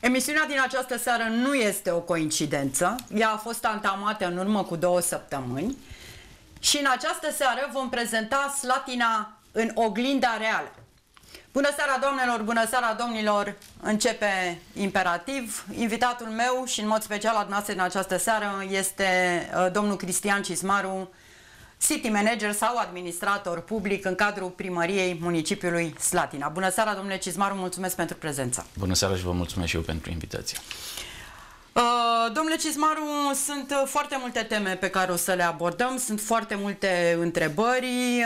Emisiunea din această seară nu este o coincidență. Ea a fost antamată în urmă cu 2 săptămâni și în această seară vom prezenta Slatina în oglinda reală. Bună seara, doamnelor, bună seara, domnilor! Începe imperativ. Invitatul meu și în mod special al noastră în această seară este domnul Cristian Cizmaru, City Manager sau administrator public în cadrul primăriei municipiului Slatina. Bună seara, domnule Cizmaru, mulțumesc pentru prezența. Bună seara și vă mulțumesc și eu pentru invitație. Domnule Cizmaru, sunt foarte multe teme pe care o să le abordăm, sunt foarte multe întrebări.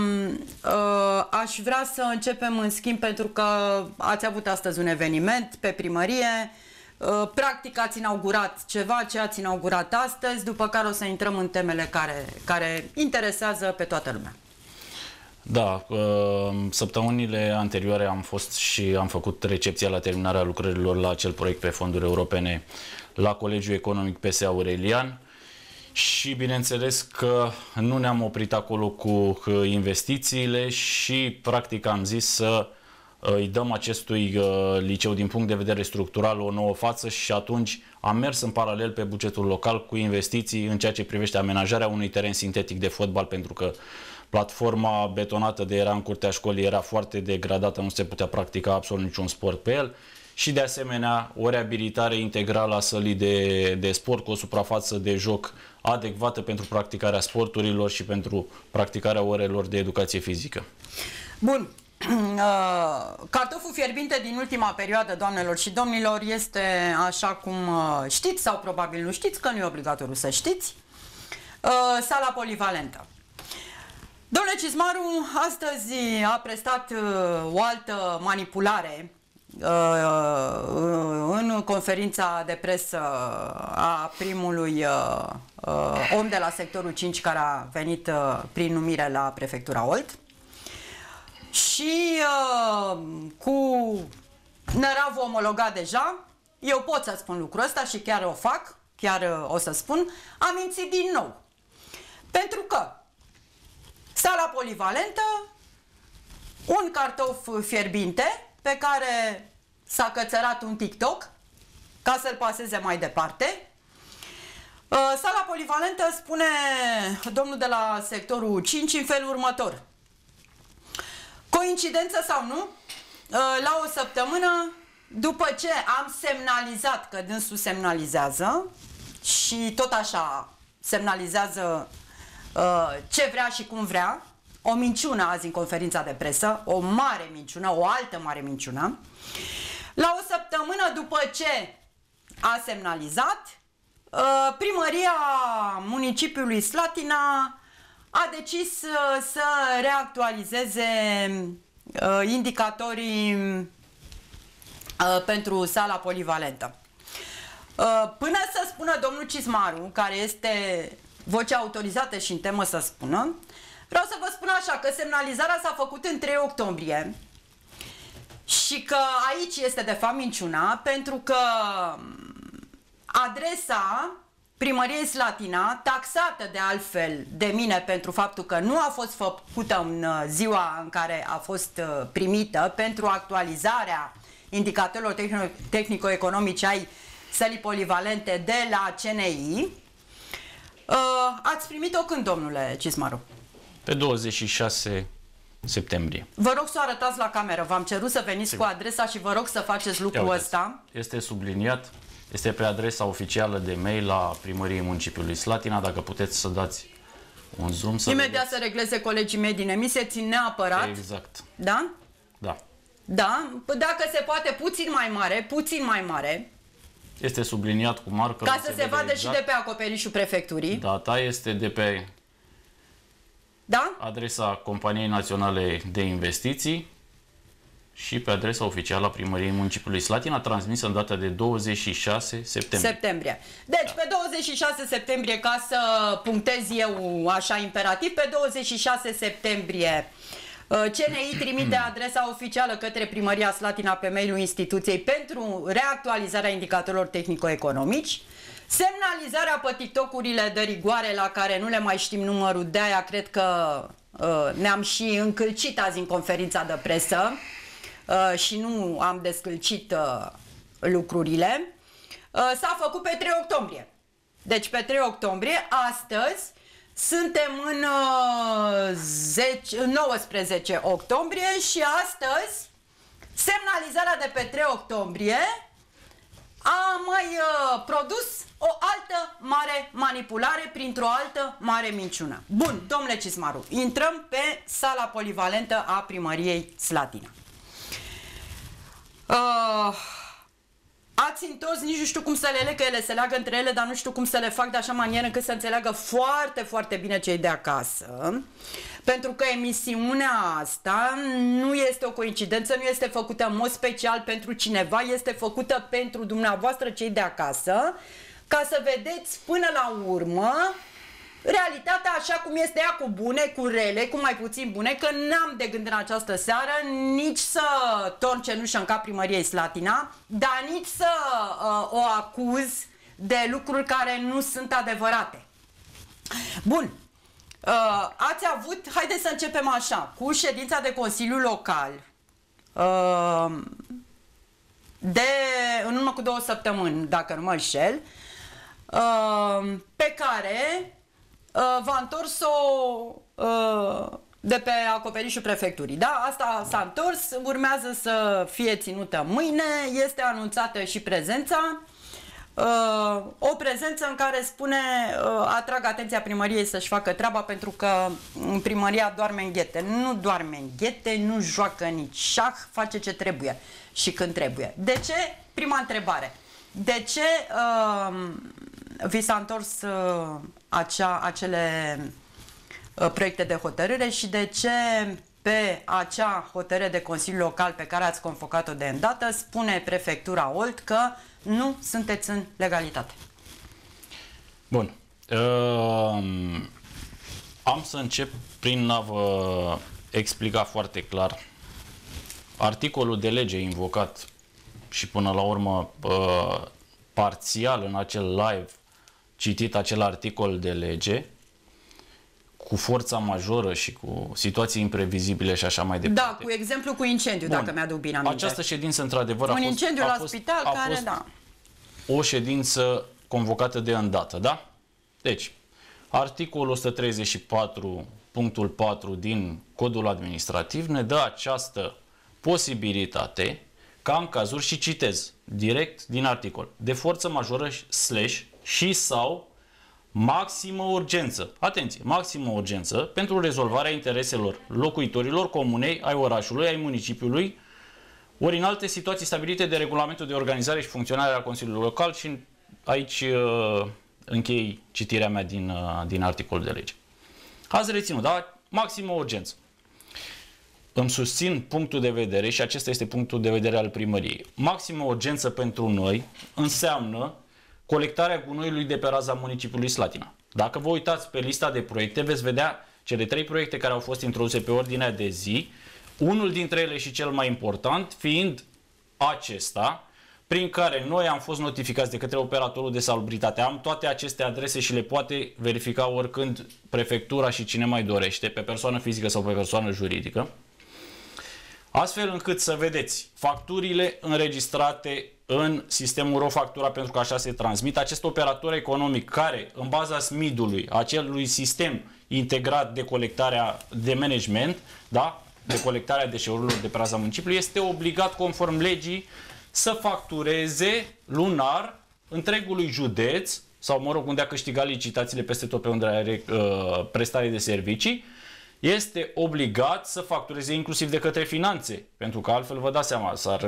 Aș vrea să începem în schimb pentru că ați avut astăzi un eveniment pe primărie. Practic ați inaugurat ceva ce ați inaugurat astăzi, după care o să intrăm în temele care interesează pe toată lumea. Da, săptămânile anterioare am fost și am făcut recepția la terminarea lucrărilor la acel proiect pe fonduri europene la Colegiul Economic PSA Aurelian și bineînțeles că nu ne-am oprit acolo cu investițiile și practic am zis să îi dăm acestui liceu din punct de vedere structural o nouă față și atunci am mers în paralel pe bugetul local cu investiții în ceea ce privește amenajarea unui teren sintetic de fotbal, pentru că platforma betonată de era în curtea școlii era foarte degradată, nu se putea practica absolut niciun sport pe el și de asemenea o reabilitare integrală a sălii de sport cu o suprafață de joc adecvată pentru practicarea sporturilor și pentru practicarea orelor de educație fizică. Bun. Cartoful fierbinte din ultima perioadă, doamnelor și domnilor, este, așa cum știți sau probabil nu știți, că nu e obligatoriu să știți, sala polivalentă. Domnule Cizmaru, astăzi a prestat o altă manipulare în conferința de presă a primului om de la sectorul 5 care a venit prin numire la prefectura Olt. Și cu năravul omologat deja, eu pot să spun lucrul ăsta și chiar o fac, chiar o să spun, am mințit din nou. Pentru că sala polivalentă, un cartof fierbinte pe care s-a cățărat un TikTok ca să-l paseze mai departe. Sala polivalentă, spune domnul de la sectorul 5 în felul următor. Coincidență sau nu, la o săptămână după ce am semnalizat, că dânsul semnalizează și tot așa semnalizează ce vrea și cum vrea, o minciună azi în conferința de presă, o mare minciună, o altă mare minciună, la o săptămână după ce a semnalizat, primăria municipiului Slatina a decis să reactualizeze indicatorii pentru sala polivalentă. Până să spună domnul Cizmaru, care este vocea autorizată și în temă să spună, vreau să vă spun așa, că semnalizarea s-a făcut în 3 octombrie și că aici este de fapt minciuna, pentru că adresa primăriei Slatina, taxată de altfel de mine pentru faptul că nu a fost făcută în ziua în care a fost primită pentru actualizarea indicatorilor tehnico-economice ai sălii polivalente de la CNI. Ați primit-o când, domnule Cizmaru? Pe 26 septembrie. Vă rog să o arătați la cameră. V-am cerut să veniți cu adresa și vă rog să faceți lucrul ăsta. Este subliniat. Este pe adresa oficială de mail la primăriei municipiului Slatina. Dacă puteți să dați un zoom să imediat să regleze colegii mei din emisie, țin neapărat. Exact. Da? Da. Da? Dacă se poate puțin mai mare, puțin mai mare. Este subliniat cu marcă. Ca să se vadă exact. Și de pe acoperișul prefecturii. Data este de pe adresa Companiei Naționale de Investiții și pe adresa oficială a primăriei municipiului Slatina, transmisă în data de 26 septembrie. Deci, pe 26 septembrie, ca să punctez eu așa imperativ, pe 26 septembrie CNI trimite adresa oficială către primăria Slatina pe mail-ul instituției pentru reactualizarea indicatorilor tehnico-economici, semnalizarea pe TikTok-urile de rigoare la care nu le mai știm numărul, de aia cred că ne-am și încălcit azi în conferința de presă și nu am descălcit lucrurile. S-a făcut pe 3 octombrie. Deci pe 3 octombrie, astăzi, suntem în 19 octombrie și astăzi semnalizarea de pe 3 octombrie a mai produs o altă mare manipulare printr-o altă mare minciună. Bun, domnule Cismaru, intrăm pe sala polivalentă a primăriei Slatina. Ați întors, nici nu știu cum să le leg, că ele se leagă între ele, dar nu știu cum să le fac de așa manieră încât să înțeleagă foarte, foarte bine cei de acasă. Pentru că emisiunea asta nu este o coincidență, nu este făcută în mod special pentru cineva, este făcută pentru dumneavoastră cei de acasă, ca să vedeți până la urmă realitatea așa cum este ea, cu bune, cu rele, cu mai puțin bune, că n-am de gând în această seară nici să torn cenușă în cap primăriei Slatina, dar nici să o acuz de lucruri care nu sunt adevărate. Bun, ați avut, haideți să începem așa, cu ședința de Consiliu Local în urmă cu 2 săptămâni, dacă nu mă înșel, pe care v-a întors-o de pe acoperișul prefecturii. Da? Asta s-a întors, urmează să fie ținută mâine, este anunțată și prezența. O prezență în care spune, atrag atenția primăriei să-și facă treaba, pentru că primăria doarme în ghete. Nu doarme în ghete, nu joacă nici șah, face ce trebuie și când trebuie. De ce? Prima întrebare. De ce vi s-a întors acele proiecte de hotărâre și de ce pe acea hotărâre de Consiliu Local pe care ați convocat-o de îndată spune prefectura Olt că nu sunteți în legalitate? Bun. Am să încep prin a vă explica foarte clar articolul de lege invocat și până la urmă parțial în acel live citit acel articol de lege cu forța majoră și cu situații imprevizibile și așa mai departe. Da, cu exemplu cu incendiu, dacă mi-aduc bine aminte. Această ședință, într-adăvăr, un incendiu la spital, care, da, o ședință convocată de îndată, da? Deci, articolul 134, punctul 4 din Codul Administrativ ne dă această posibilitate ca în cazuri, și citez direct din articol, de forță majoră și sau maximă urgență. Atenție, maximă urgență pentru rezolvarea intereselor locuitorilor comunei, ai orașului, ai municipiului, ori în alte situații stabilite de regulamentul de organizare și funcționare a Consiliului Local, și aici închei citirea mea din articolul de lege. Ați reținut, da? Maximă urgență. Îmi susțin punctul de vedere și acesta este punctul de vedere al primăriei. Maximă urgență pentru noi înseamnă colectarea gunoiului de pe raza municipiului Slatina. Dacă vă uitați pe lista de proiecte, veți vedea cele 3 proiecte care au fost introduse pe ordinea de zi, unul dintre ele și cel mai important fiind acesta, prin care noi am fost notificați de către operatorul de salubritate. Am toate aceste adrese și le poate verifica oricând prefectura și cine mai dorește, pe persoană fizică sau pe persoană juridică, astfel încât să vedeți facturile înregistrate în sistemul RO-Factura, pentru că așa se transmit. Acest operator economic care, în baza SMID-ului, acelui sistem integrat de colectarea de management, da, de colectarea deșeurilor de pe raza municipiului, este obligat, conform legii, să factureze lunar întregului județ, sau mă rog, unde a câștigat licitațiile peste tot pe unde are prestare de servicii, este obligat să factureze inclusiv de către finanțe, pentru că altfel vă dați seama, s-ar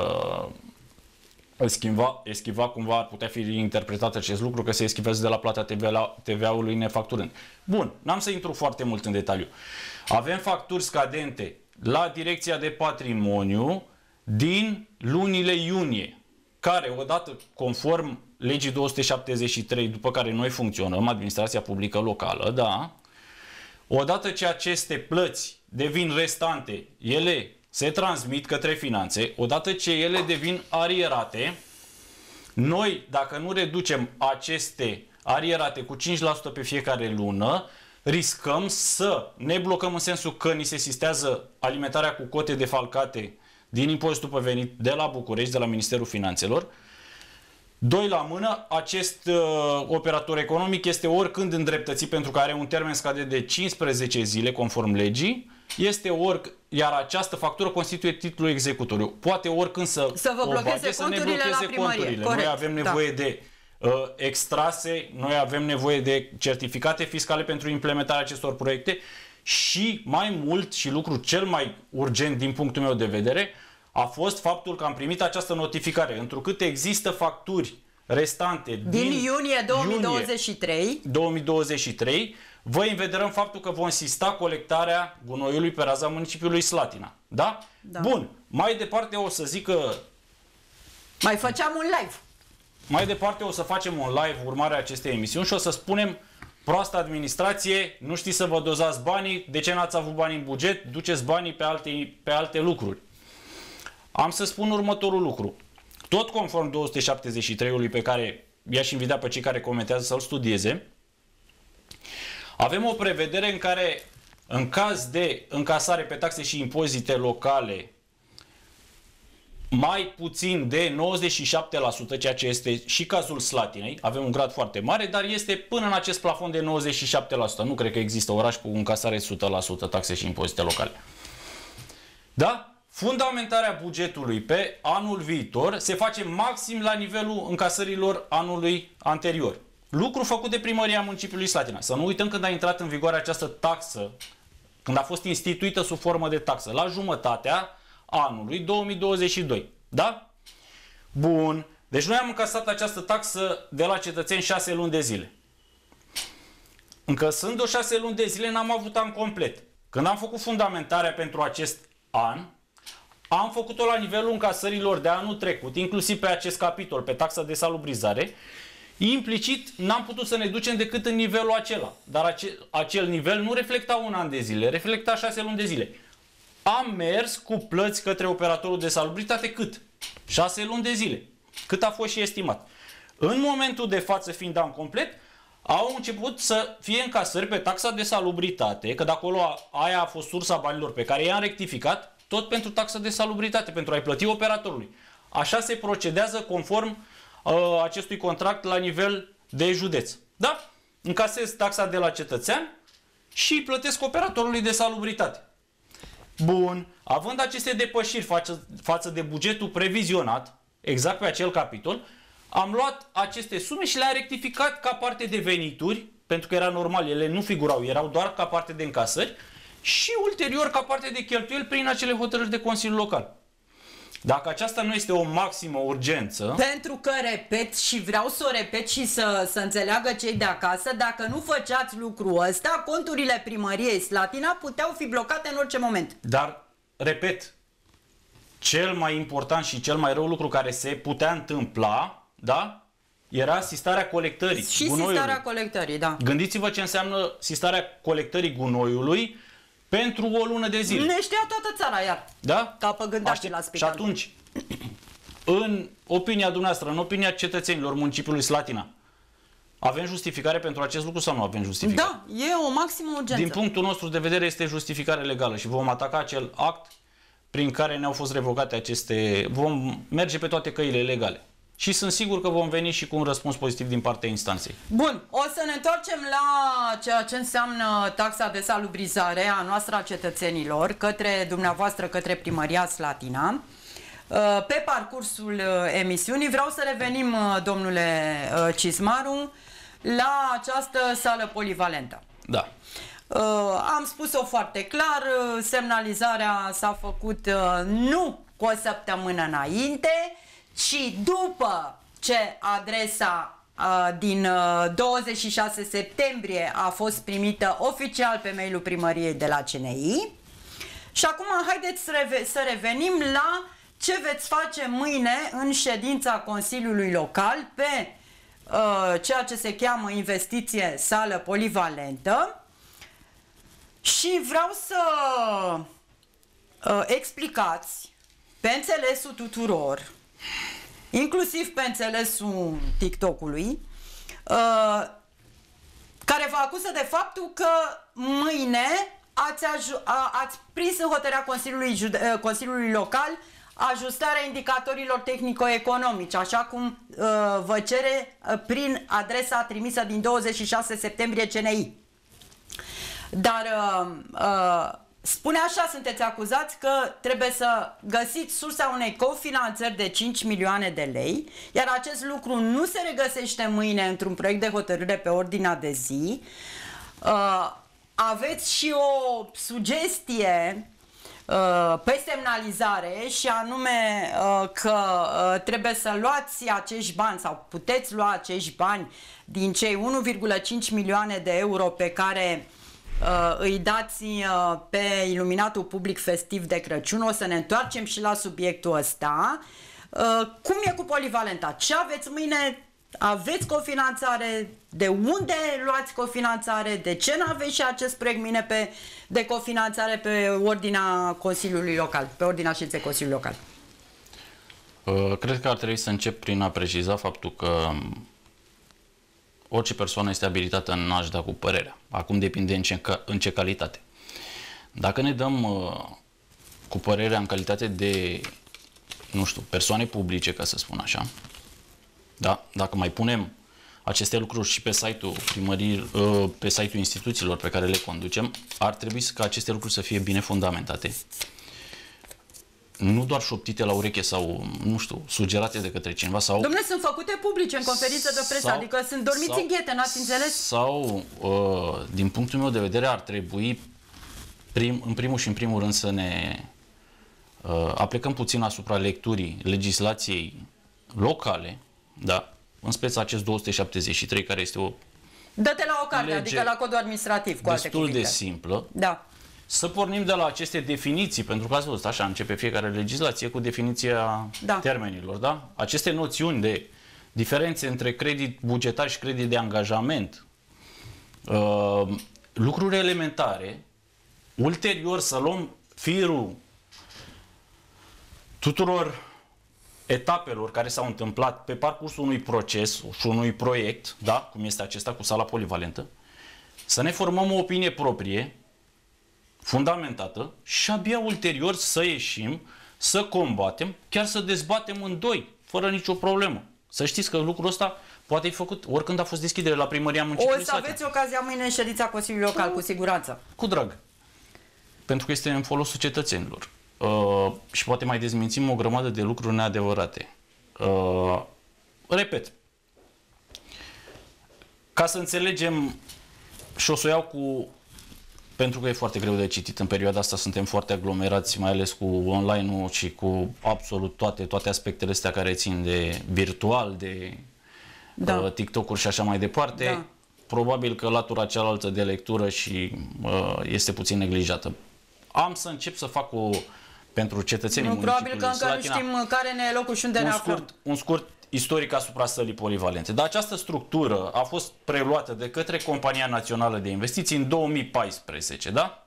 eschiva cumva, ar putea fi interpretat acest lucru, că se eschivează de la plata TVA-ului nefacturând. Bun, n-am să intru foarte mult în detaliu. Avem facturi scadente la Direcția de Patrimoniu din lunile iunie, care odată conform legii 273, după care noi funcționăm, administrația publică locală, da, odată ce aceste plăți devin restante, ele se transmit către finanțe, odată ce ele devin arierate, noi, dacă nu reducem aceste arierate cu 5% pe fiecare lună, riscăm să ne blocăm, în sensul că ni se sistează alimentarea cu cote defalcate din impozitul pe venit de la București, de la Ministerul Finanțelor. Doi la mână, acest operator economic este oricând îndreptățit pentru că are un termen scadet de 15 zile conform legii, iar această factură constituie titlul executoriu. Poate oricând să vă blocheze să ne blocheze conturile. Corect, noi avem nevoie de extrase, noi avem nevoie de certificate fiscale pentru implementarea acestor proiecte și mai mult, și lucrul cel mai urgent din punctul meu de vedere, a fost faptul că am primit această notificare, întrucât există facturi restante din iunie 2023, vă învederăm faptul că vom insista colectarea gunoiului pe raza municipiului Slatina. Da? Da. Bun. Mai departe o să zic că... Mai făceam un live. Mai departe o să facem un live urmarea acestei emisiuni și o să spunem: proastă administrație, nu știți să vă dozați banii, de ce n-ați avut bani în buget, duceți banii pe alte lucruri. Am să spun următorul lucru. Tot conform 273-ului pe care i-aș invita pe cei care comentează să-l studieze, avem o prevedere în care, în caz de încasare pe taxe și impozite locale mai puțin de 97%, ceea ce este și cazul Slatinei, avem un grad foarte mare, dar este până în acest plafon de 97%. Nu cred că există oraș cu încasare 100% taxe și impozite locale. Da? Fundamentarea bugetului pe anul viitor se face maxim la nivelul încasărilor anului anterior. Lucru făcut de primăria municipiului Slatina. Să nu uităm când a intrat în vigoare această taxă, când a fost instituită sub formă de taxă, la jumătatea anului 2022. Da? Bun. Deci noi am încasat această taxă de la cetățeni 6 luni de zile. Încăsând-o 6 luni de zile, n-am avut an complet. Când am făcut fundamentarea pentru acest an, am făcut-o la nivelul încasărilor de anul trecut, inclusiv pe acest capitol, pe taxa de salubrizare. Implicit n-am putut să ne ducem decât în nivelul acela. Dar acel nivel nu reflecta un an de zile, reflecta 6 luni de zile. Am mers cu plăți către operatorul de salubritate cât? 6 luni de zile. Cât a fost și estimat. În momentul de față, fiind an complet, au început să fie încasări pe taxa de salubritate, că de acolo aia a fost sursa banilor pe care i-am rectificat, tot pentru taxa de salubritate, pentru a-i plăti operatorului. Așa se procedează conform acestui contract la nivel de județ. Da? Încasez taxa de la cetățean și îi plătesc operatorului de salubritate. Bun. Având aceste depășiri față de bugetul previzionat, exact pe acel capitol, am luat aceste sume și le-am rectificat ca parte de venituri, pentru că era normal, ele nu figurau, erau doar ca parte de încasări, și ulterior ca parte de cheltuieli prin acele hotărâri de Consiliu Local. Dacă aceasta nu este o maximă urgență... Pentru că, repet, și vreau să o repet și să înțeleagă cei de acasă, dacă nu făceați lucrul ăsta, conturile primăriei Slatina puteau fi blocate în orice moment. Dar, repet, cel mai important și cel mai rău lucru care se putea întâmpla, da? Era sistarea colectării gunoiului. Sistarea colectării, da. Gândiți-vă ce înseamnă sistarea colectării gunoiului pentru o lună de zile. Ne știa toată țara iar. Da? Ca pe gândașii la spital. Și atunci, în opinia dumneavoastră, în opinia cetățenilor municipiului Slatina, avem justificare pentru acest lucru sau nu avem justificare? Da, e o maximă urgență. Din punctul nostru de vedere este justificare legală și vom ataca acel act prin care ne-au fost revocate aceste... Vom merge pe toate căile legale. Și sunt sigur că vom veni și cu un răspuns pozitiv din partea instanței. Bun, o să ne întoarcem la ceea ce înseamnă taxa de salubrizare a noastră a cetățenilor către dumneavoastră, către Primăria Slatina. Pe parcursul emisiunii vreau să revenim, domnule Cismaru, la această sală polivalentă. Da. Am spus-o foarte clar, semnalizarea s-a făcut nu cu o săptămână înainte, ci după ce adresa din 26 septembrie a fost primită oficial pe mail-ul primăriei de la CNI. Și acum haideți să revenim la ce veți face mâine în ședința Consiliului Local pe ceea ce se cheamă investiție sală polivalentă. Și vreau să explicați pe înțelesul tuturor, inclusiv pe înțelesul TikTok-ului, care vă acuză de faptul că mâine ați prins în hotărârea Consiliului Local ajustarea indicatorilor tehnico-economici, așa cum vă cere prin adresa trimisă din 26 septembrie CNI. Dar spune așa, sunteți acuzați că trebuie să găsiți sursa unei cofinanțări de 5 milioane de lei, iar acest lucru nu se regăsește mâine într-un proiect de hotărâre pe ordinea de zi. Aveți și o sugestie pe semnalizare, și anume că trebuie să luați acești bani sau puteți lua acești bani din cei 1,5 milioane de euro pe care îi dați pe iluminatul public festiv de Crăciun. O să ne întoarcem și la subiectul ăsta. Cum e cu polivalenta? Ce aveți mâine? Aveți cofinanțare? De unde luați cofinanțare? De ce nu aveți și acest proiect mâine de cofinanțare pe ordinea Consiliului Local, pe ordinea ședinței Consiliului Local? Cred că ar trebui să încep prin a preciza faptul că orice persoană este abilitată în a-și da cu părerea. Acum depinde în ce calitate. Dacă ne dăm cu părerea în calitate de, nu știu, persoane publice, ca să spun așa, da? Dacă mai punem aceste lucruri și pe site-ul pe site-ul instituțiilor pe care le conducem, ar trebui ca aceste lucruri să fie bine fundamentate. Nu doar șoptite la ureche sau, nu știu, sugerate de către cineva sau... Dom'le, sunt făcute publice în conferință de presă, adică sunt dormiți în ghete, n-ați înțeles? Sau, din punctul meu de vedere, ar trebui în primul și în primul rând să ne aplicăm puțin asupra lecturii legislației locale, da? În speță acest 273, care este o dă-te la o carte, adică la codul administrativ, cu alte cuvinte. Destul de simplă. Da. Să pornim de la aceste definiții, pentru că ați văzut, așa începe fiecare legislație cu definiția termenilor, da? Aceste noțiuni de diferențe între credit bugetar și credit de angajament, lucruri elementare, ulterior să luăm firul tuturor etapelor care s-au întâmplat pe parcursul unui proces și unui proiect, da? Cum este acesta cu sala polivalentă, să ne formăm o opinie proprie, fundamentată, și abia ulterior să ieșim, să combatem, chiar să dezbatem în doi, fără nicio problemă. Să știți că lucrul ăsta poate fi făcut oricând a fost deschidere la primăria municipiului. O să aveți ocazia mâine în ședința Consiliului Local, cu siguranță. Cu drag. Pentru că este în folosul cetățenilor. Și poate mai dezmințim o grămadă de lucruri neadevărate. Repet, ca să înțelegem, și o să o iau pentru că e foarte greu de citit în perioada asta, suntem foarte aglomerați, mai ales cu online-ul și cu absolut toate aspectele astea care țin de virtual, de TikTok-uri și așa mai departe. Da. Probabil că latura cealaltă de lectură este puțin neglijată. Am să încep să fac pentru cetățenii municipiului Probabil că încă nu știm care ne e locul și unde ne aflăm. Un scurt istoric asupra sălii polivalente. Dar această structură a fost preluată de către Compania Națională de Investiții în 2014, da?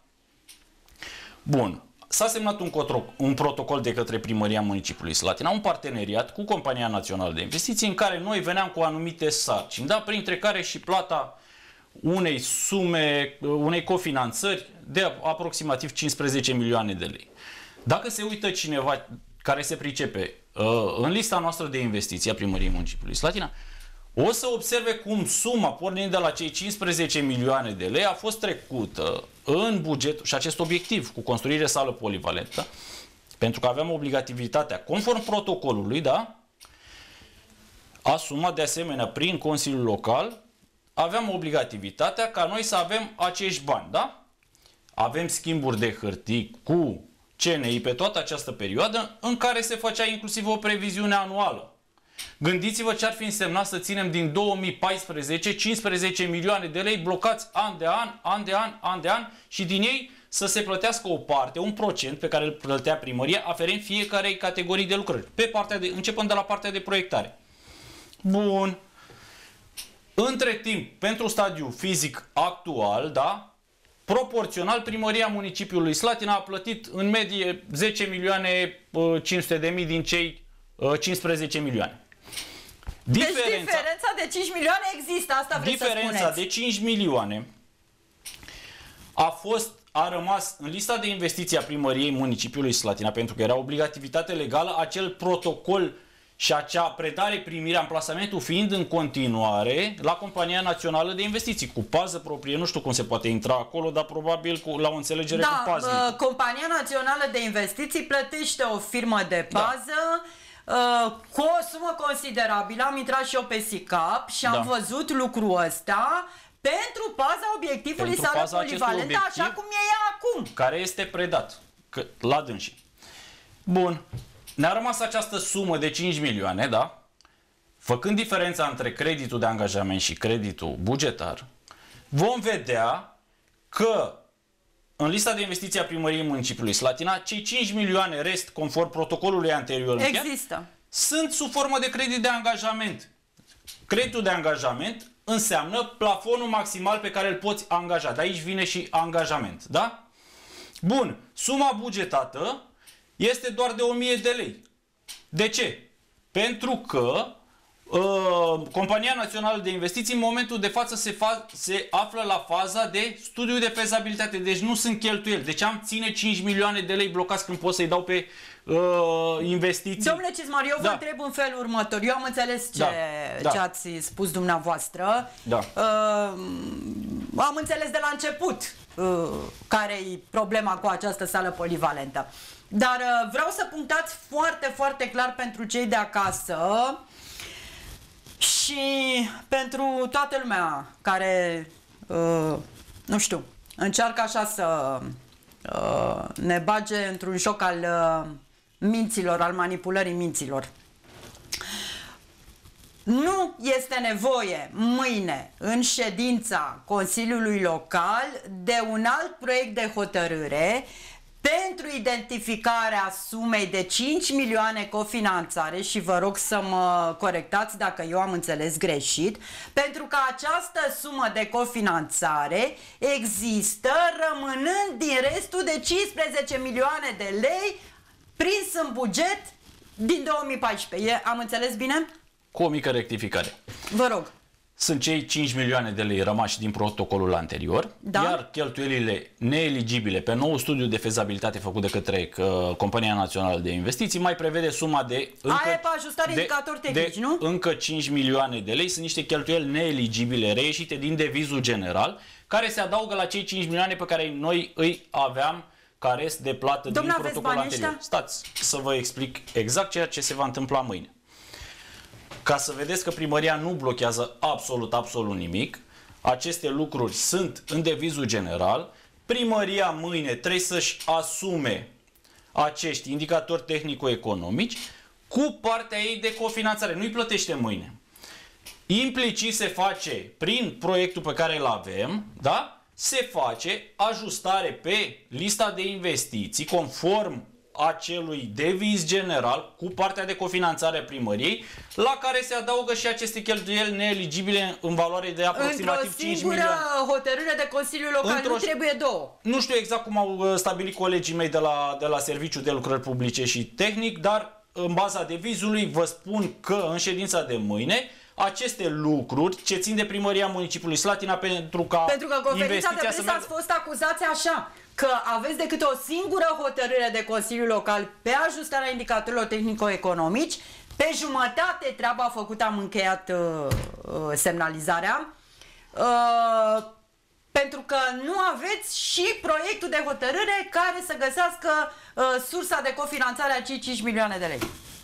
Bun. S-a semnat un protocol de către Primăria Municipiului Slatina, un parteneriat cu Compania Națională de Investiții, în care noi veneam cu anumite sarcini, da? Printre care și plata unei sume, unei cofinanțări de aproximativ 15 milioane de lei. Dacă se uită cineva care se pricepe în lista noastră de investiții a Primăriei Municipiului Slatina, o să observe cum suma, pornind de la cei 15 milioane de lei, a fost trecută în buget și acest obiectiv cu construire sală polivalentă, pentru că aveam obligativitatea, conform protocolului, da? Asumat de asemenea prin Consiliul Local, aveam obligativitatea ca noi să avem acești bani, da? Avem schimburi de hârtii cu CNI pe toată această perioadă, în care se făcea inclusiv o previziune anuală. Gândiți-vă ce ar fi însemnat să ținem din 2014 15 milioane de lei blocați an de an și din ei să se plătească o parte, un procent pe care îl plătea primăria, aferent fiecarei categorii de lucrări, începând de la partea de proiectare. Bun. Între timp, pentru stadiul fizic actual, da? Proporțional, Primăria Municipiului Slatina a plătit în medie 10 milioane 500 de mii din cei 15 milioane. Deci diferența de 5 milioane există, asta vreți să spuneți. Diferența de 5 milioane a fost a rămas în lista de investiții a primăriei municipiului Slatina, pentru că era obligativitate legală, acel protocol și acea predare-primire, amplasamentul fiind în continuare la Compania Națională de Investiții, cu pază proprie. Nu știu cum se poate intra acolo, dar probabil la o înțelegere cu pază. Compania Națională de Investiții plătește o firmă de pază cu o sumă considerabilă. Am intrat și eu pe SICAP și am văzut lucrul ăsta pentru paza obiectivului sală polivalentă, așa cum e ea acum. Care este predat la dânsii. Bun. Ne-a rămas această sumă de 5 milioane, da? Făcând diferența între creditul de angajament și creditul bugetar, vom vedea că în lista de investiții a primăriei municipiului Slatina, cei 5 milioane rest, conform protocolului anterior, există. Sunt sub formă de credit de angajament. Creditul de angajament înseamnă plafonul maximal pe care îl poți angaja. De aici vine și angajament, da? Bun, suma bugetată este doar de 1000 de lei. De ce? Pentru că Compania Națională de Investiții în momentul de față se află la faza de studiu de fezabilitate. Deci nu sunt cheltuieli. Deci am ține 5 milioane de lei blocați când pot să-i dau pe investiții. Domnule Cizmar, eu vă întreb în felul următor. Eu am înțeles ce ați spus dumneavoastră. Am înțeles de la început care e problema cu această sală polivalentă. Dar vreau să punctați foarte, foarte clar pentru cei de acasă și pentru toată lumea care, nu știu, încearcă așa să ne bage într-un șoc al minților, al manipulării minților. Nu este nevoie mâine, în ședința Consiliului Local, de un alt proiect de hotărâre pentru identificarea sumei de 5 milioane cofinanțare, și vă rog să mă corectați dacă eu am înțeles greșit, pentru că această sumă de cofinanțare există rămânând din restul de 15 milioane de lei prins în buget din 2014. Am înțeles bine? Cu o mică rectificare. Vă rog. Sunt cei 5 milioane de lei rămași din protocolul anterior, iar cheltuielile neeligibile pe nou studiu de fezabilitate făcut de către Compania Națională de Investiții mai prevede suma de încă 5 milioane de lei. Sunt niște cheltuieli neeligibile reieșite din devizul general, care se adaugă la cei 5 milioane pe care noi îi aveam ca rest de plată din protocolul anterior. Stați să vă explic exact ceea ce se va întâmpla mâine. Ca să vedeți că primăria nu blochează absolut nimic, aceste lucruri sunt în devizul general. Primăria mâine trebuie să-și asume acești indicatori tehnico-economici cu partea ei de cofinanțare. Nu-i plătește mâine. Implicit se face, prin proiectul pe care îl avem, da? Se face ajustare pe lista de investiții conform acelui deviz general cu partea de cofinanțare a primăriei, la care se adaugă și aceste cheltuieli neeligibile în valoare de aproximativ 5 milioane. Într-o singură hotărâre de Consiliul Local, nu trebuie două. Nu știu exact cum au stabilit colegii mei de la Serviciul de Lucrări Publice și Tehnic, dar în baza devizului vă spun că în ședința de mâine aceste lucruri ce țin de primăria municipiului Slatina pentru că conferința de presă ați fost acuzați așa, că aveți decât o singură hotărâre de Consiliul Local pe ajustarea indicatorilor tehnico-economici, pe jumătate treaba făcută, am încheiat semnalizarea, pentru că nu aveți și proiectul de hotărâre care să găsească sursa de cofinanțare a cei 5 milioane de lei.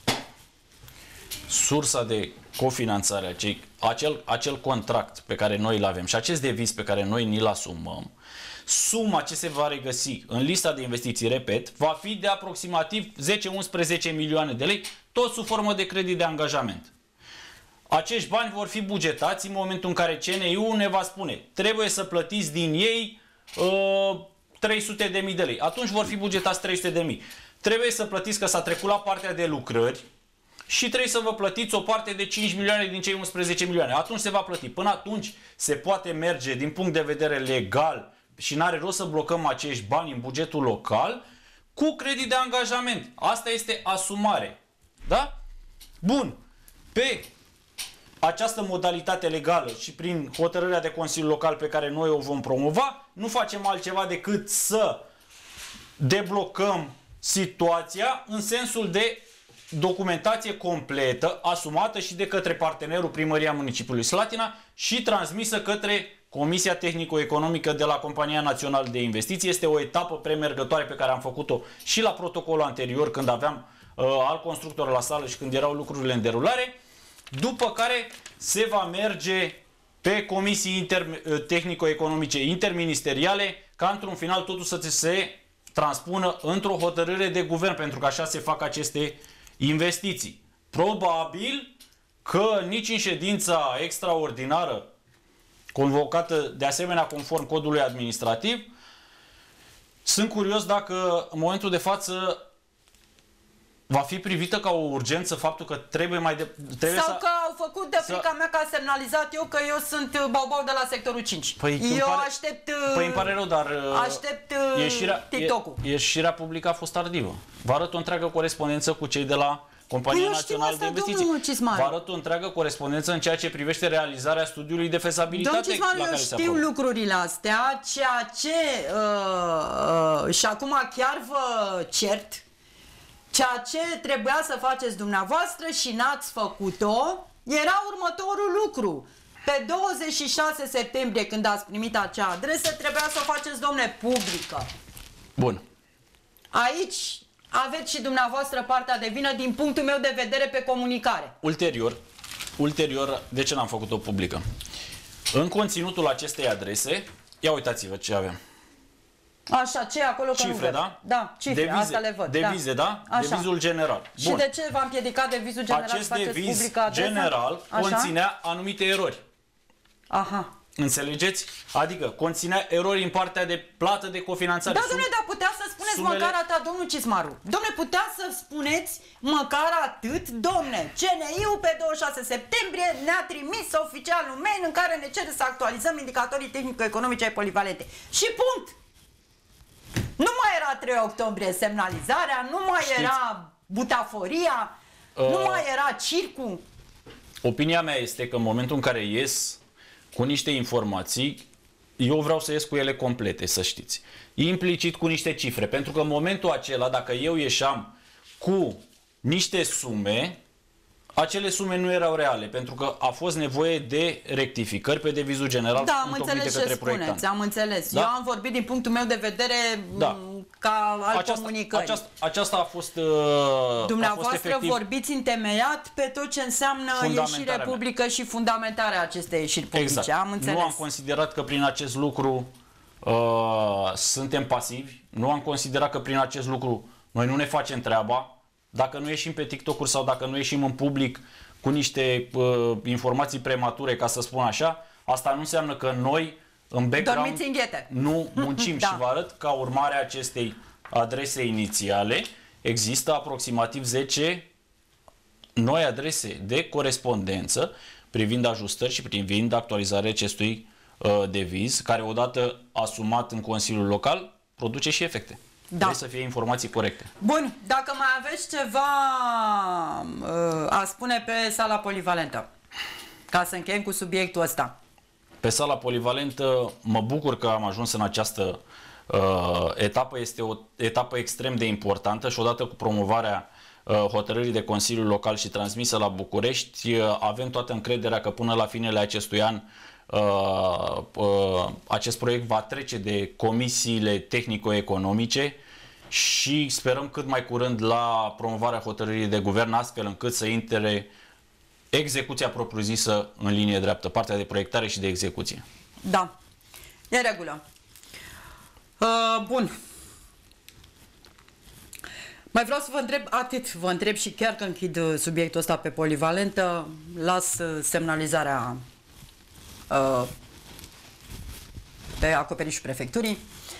Sursa de cofinanțare, acel contract pe care noi îl avem și acest deviz pe care noi ni-l asumăm, suma ce se va regăsi în lista de investiții, repet, va fi de aproximativ 10-11 milioane de lei, tot sub formă de credit de angajament. Acești bani vor fi bugetați în momentul în care CNI-ul ne va spune trebuie să plătiți din ei 300.000 de lei. Atunci vor fi bugetați 300.000. Trebuie să plătiți că s-a trecut la partea de lucrări și trebuie să vă plătiți o parte de 5 milioane din cei 11 milioane. Atunci se va plăti. Până atunci se poate merge din punct de vedere legal și n-are rost să blocăm acești bani în bugetul local cu credit de angajament. Asta este asumare. Da? Bun. Pe această modalitate legală și prin hotărârea de Consiliu Local pe care noi o vom promova, nu facem altceva decât să deblocăm situația în sensul de documentație completă, asumată și de către partenerul Primăria Municipiului Slatina și transmisă către Comisia Tehnico-Economică de la Compania Națională de Investiții. Este o etapă premergătoare pe care am făcut-o și la protocolul anterior, când aveam alt constructor la sală și când erau lucrurile în derulare, după care se va merge pe comisii tehnico-economice interministeriale ca într-un final totul să se transpună într-o hotărâre de guvern, pentru că așa se fac aceste investiții. Probabil că nici în ședința extraordinară convocată de asemenea conform codului administrativ, sunt curios dacă în momentul de față va fi privită ca o urgență faptul că trebuie sau că au făcut de frica mea că a semnalizat eu că eu sunt baubau de la sectorul 5. Aștept... Păi îmi pare rău, dar aștept TikTok-ul. Ieșirea publică a fost tardivă. Vă arăt o întreagă corespondență cu cei de la Compania Națională de Investiții. Vă arăt o întreagă corespondență în ceea ce privește realizarea studiului de fezabilitate. Domnul Cizmaru, eu știu lucrurile astea, ceea ce și acum chiar vă cert. Ceea ce trebuia să faceți dumneavoastră și n-ați făcut-o era următorul lucru. Pe 26 septembrie, când ați primit acea adresă, trebuia să o faceți, domne, publică. Bun. Aici aveți și dumneavoastră partea de vină din punctul meu de vedere pe comunicare. Ulterior, de ce n-am făcut-o publică? În conținutul acestei adrese, ia uitați-vă ce avem. Așa, ce e acolo? Cifre, da? Da, cifre, asta le văd. Devize, da? Așa. Devizul general. Și de ce v-a împiedicat devizul general? Acest deviz general conținea anumite erori. Aha. Înțelegeți? Adică conținea erori în partea de plată de cofinanțare. Da, domnule, dar putea să spuneți măcar atât, domnul Cizmaru. Domnule, putea să spuneți măcar atât, domne. CNI-ul pe 26 septembrie ne-a trimis oficial un mail în care ne cere să actualizăm indicatorii tehnico-economice ai polivalente. Și punct! Nu mai era 3 octombrie semnalizarea, nu mai era butaforia, nu mai era circul. Opinia mea este că în momentul în care ies cu niște informații, eu vreau să ies cu ele complete, să știți. Implicit cu niște cifre, pentru că în momentul acela, dacă eu ieșeam cu niște sume, acele sume nu erau reale, pentru că a fost nevoie de rectificări pe devizul general. Da, am înțeles ce spuneți, am înțeles. Da? Eu am vorbit din punctul meu de vedere ca al comunicării. Aceasta a fost Dumneavoastră vorbiți întemeiat pe tot ce înseamnă ieșire publică și fundamentarea acestei ieșiri publice. Exact. Am înțeles. Nu am considerat că prin acest lucru suntem pasivi, nu am considerat că prin acest lucru noi nu ne facem treaba. Dacă nu ieșim pe TikTok-uri sau dacă nu ieșim în public cu niște informații premature, ca să spun așa, asta nu înseamnă că noi în background nu muncim. Și vă arăt, ca urmare a acestei adrese inițiale, există aproximativ 10 noi adrese de corespondență privind ajustări și privind actualizarea acestui deviz, care odată asumat în Consiliul Local produce și efecte. Da. Trebuie să fie informații corecte. Bun, dacă mai aveți ceva a spune pe sala polivalentă, ca să încheiem cu subiectul ăsta. Pe sala polivalentă mă bucur că am ajuns în această etapă. Este o etapă extrem de importantă și odată cu promovarea hotărârii de Consiliul Local și transmisă la București, avem toată încrederea că până la finele acestui an acest proiect va trece de comisiile tehnico-economice și sperăm cât mai curând la promovarea hotărârii de guvern, astfel încât să intre execuția propriu-zisă în linie dreaptă, partea de proiectare și de execuție. Da, e în regulă. Bun. Mai vreau să vă întreb atât, vă întreb și chiar că închid subiectul ăsta pe polivalentă, las semnalizarea pe acoperișul prefecturii.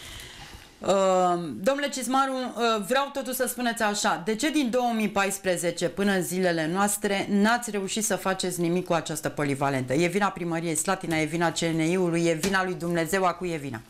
Domnule Cizmaru, vreau totuși să spuneți așa, de ce din 2014 până în zilele noastre n-ați reușit să faceți nimic cu această polivalentă? E vina primăriei Slatina, e vina CNI-ului, e vina lui Dumnezeu, a cui e vina?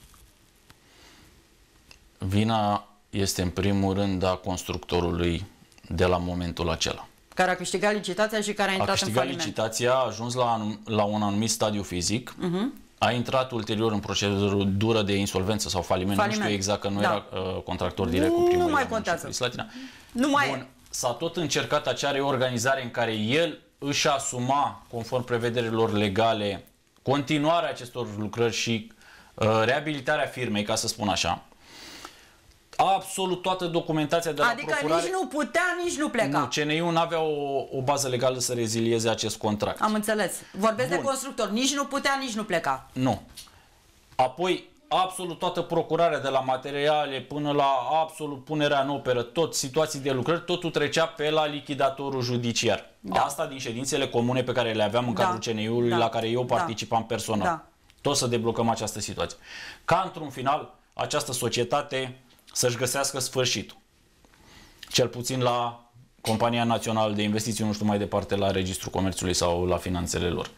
Vina este în primul rând a constructorului de la momentul acela. Care a câștigat licitația și care a intrat în faliment. Licitația, a ajuns la un anumit stadiu fizic, a intrat ulterior în procedură de insolvență sau faliment. Nu știu exact, că nu era contractor direct cu primul. Nu mai contează. Bun, s-a tot încercat acea reorganizare în care el își asuma, conform prevederilor legale, continuarea acestor lucrări și reabilitarea firmei, ca să spun așa. Absolut toată documentația de la procurare. Adică nici nu putea, nici nu pleca. Nu, CNI-ul nu avea o bază legală să rezilieze acest contract. Am înțeles. Vorbesc de constructor. Nici nu putea, nici nu pleca. Nu. Apoi, absolut toată procurarea, de la materiale până la absolut punerea în operă, tot situații de lucrări, totul trecea pe la lichidatorul judiciar. Da. Asta din ședințele comune pe care le aveam în cadrul CNI-ului, la care eu participam personal. Da. Tot să deblocăm această situație. Ca într-un final, această societate să-și găsească sfârșitul. Cel puțin la Compania Națională de Investiții, nu știu mai departe la Registrul Comerțului sau la finanțele lor.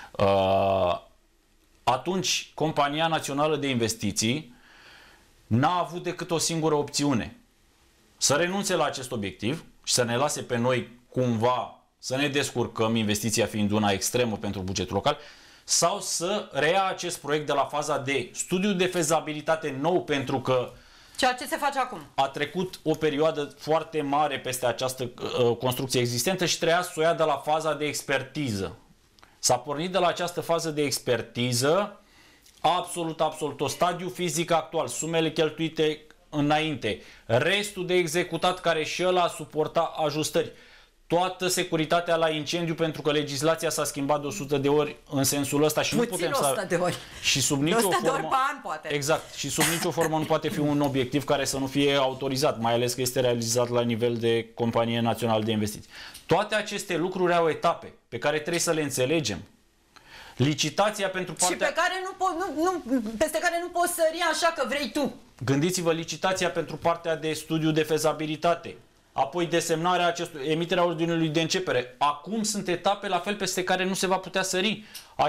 Atunci, Compania Națională de Investiții n-a avut decât o singură opțiune. Să renunțe la acest obiectiv și să ne lase pe noi cumva să ne descurcăm, investiția fiind una extremă pentru bugetul local, sau să reia acest proiect de la faza de studiu de fezabilitate nou, pentru că ceea ce se face acum. A trecut o perioadă foarte mare peste această construcție existentă și trebuia să o ia de la faza de expertiză. S-a pornit de la această fază de expertiză, absolut tot. Stadiul fizic actual, sumele cheltuite înainte, restul de executat care și ăla suporta ajustări. Toată securitatea la incendiu, pentru că legislația s-a schimbat de 100 de ori în sensul ăsta și puțin nu putem 100 de ori. Și sub nicio formă, de ori pe an, poate. Exact. Și sub nicio formă nu poate fi un obiectiv care să nu fie autorizat, mai ales că este realizat la nivel de Companie Națională de Investiții. Toate aceste lucruri au etape pe care trebuie să le înțelegem. Licitația pentru partea... Și pe care peste care nu poți sări așa că vrei tu. Gândiți-vă, licitația pentru partea de studiu de fezabilitate, apoi desemnarea emiterea ordinului de începere. Acum sunt etape la fel peste care nu se va putea sări.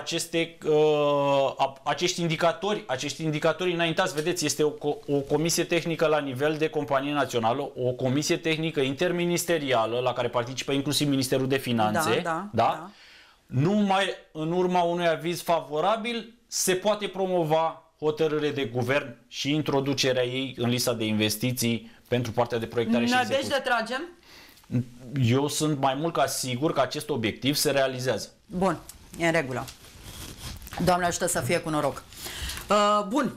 Acești indicatori înaintați, vedeți, este o comisie tehnică la nivel de companie națională, o comisie tehnică interministerială la care participă inclusiv Ministerul de Finanțe. Da? Numai în urma unui aviz favorabil se poate promova hotărâre de guvern și introducerea ei în lista de investiții pentru partea de proiectare și execuție. Deci de tragem? Eu sunt mai mult ca sigur că acest obiectiv se realizează. Bun, e în regulă. Doamne ajută să fie cu noroc. Bun.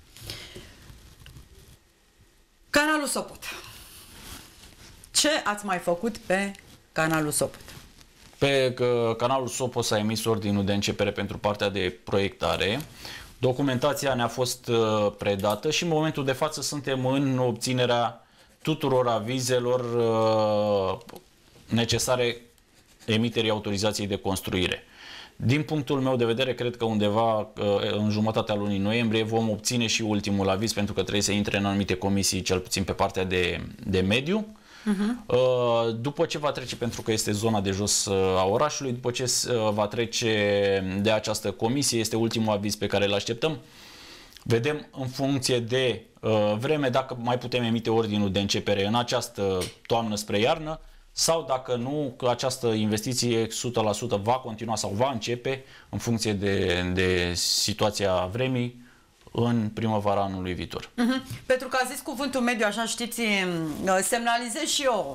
Canalul Sopot. Ce ați mai făcut pe Canalul Sopot? Pe Canalul Sopot s-a emis ordinul de începere pentru partea de proiectare. Documentația ne-a fost predată și în momentul de față suntem în obținerea tuturor avizelor necesare emiterii autorizației de construire. Din punctul meu de vedere, cred că undeva în jumătatea lunii noiembrie vom obține și ultimul aviz, pentru că trebuie să intre în anumite comisii, cel puțin pe partea de mediu. După ce va trece, pentru că este zona de jos a orașului, după ce va trece de această comisie, este ultimul aviz pe care îl așteptăm. Vedem în funcție de vreme dacă mai putem emite ordinul de începere în această toamnă spre iarnă, sau dacă nu, că această investiție 100% va continua sau va începe în funcție de situația vremii în primăvara anului viitor. Pentru că a zis cuvântul mediu, așa știți, semnalizez și eu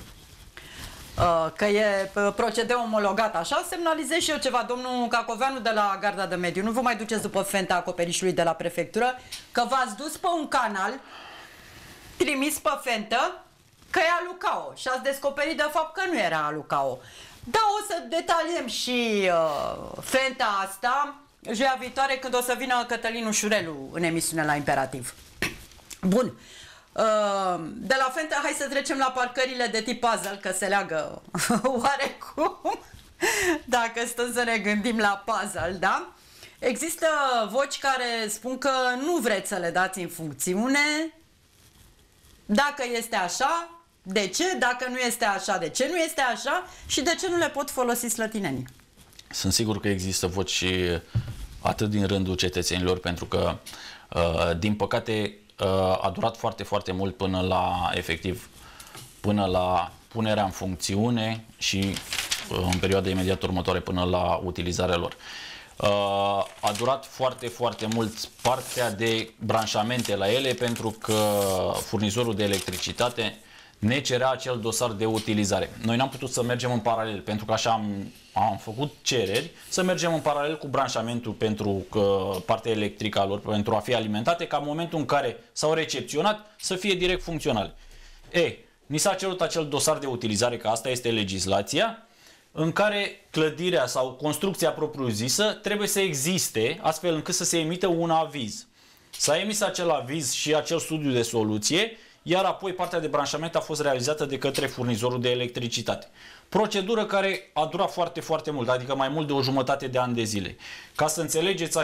că e procedeu omologat așa, semnalizez și eu ceva, domnul Cacoveanu de la Garda de Mediu, nu vă mai duceți după fenta acoperișului de la prefectură, că v-ați dus pe un canal trimis pe fentă că e Alucao și ați descoperit de fapt că nu era Alucao. Da, o să detaliem și fenta asta joia viitoare, când o să vină Cătălin Ușurelu în emisiune la Imperativ. Bun. De la fentă, hai să trecem la parcările de tip puzzle, că se leagă oarecum, dacă stăm să ne gândim la puzzle, da? Există voci care spun că nu vreți să le dați în funcțiune. Dacă este așa, de ce? Dacă nu este așa, de ce nu este așa? Și de ce nu le pot folosi slătinenii? Sunt sigur că există voci atât din rândul cetățenilor, pentru că, din păcate, a durat foarte mult până la punerea în funcțiune și în perioada imediat următoare până la utilizarea lor. A durat foarte mult partea de branșamente la ele pentru că furnizorul de electricitate ne cerea acel dosar de utilizare. Noi n-am putut să mergem în paralel, pentru că așa am făcut cereri să mergem în paralel cu branșamentul pentru partea electrică a lor, pentru a fi alimentate, ca în momentul în care s-au recepționat să fie direct funcționale. Ni s-a cerut acel dosar de utilizare, că asta este legislația, în care clădirea sau construcția propriu-zisă trebuie să existe, astfel încât să se emită un aviz. S-a emis acel aviz și acel studiu de soluție, iar apoi partea de branșament a fost realizată de către furnizorul de electricitate. Procedură care a durat foarte mult, adică mai mult de o jumătate de an de zile. Ca să înțelegeți,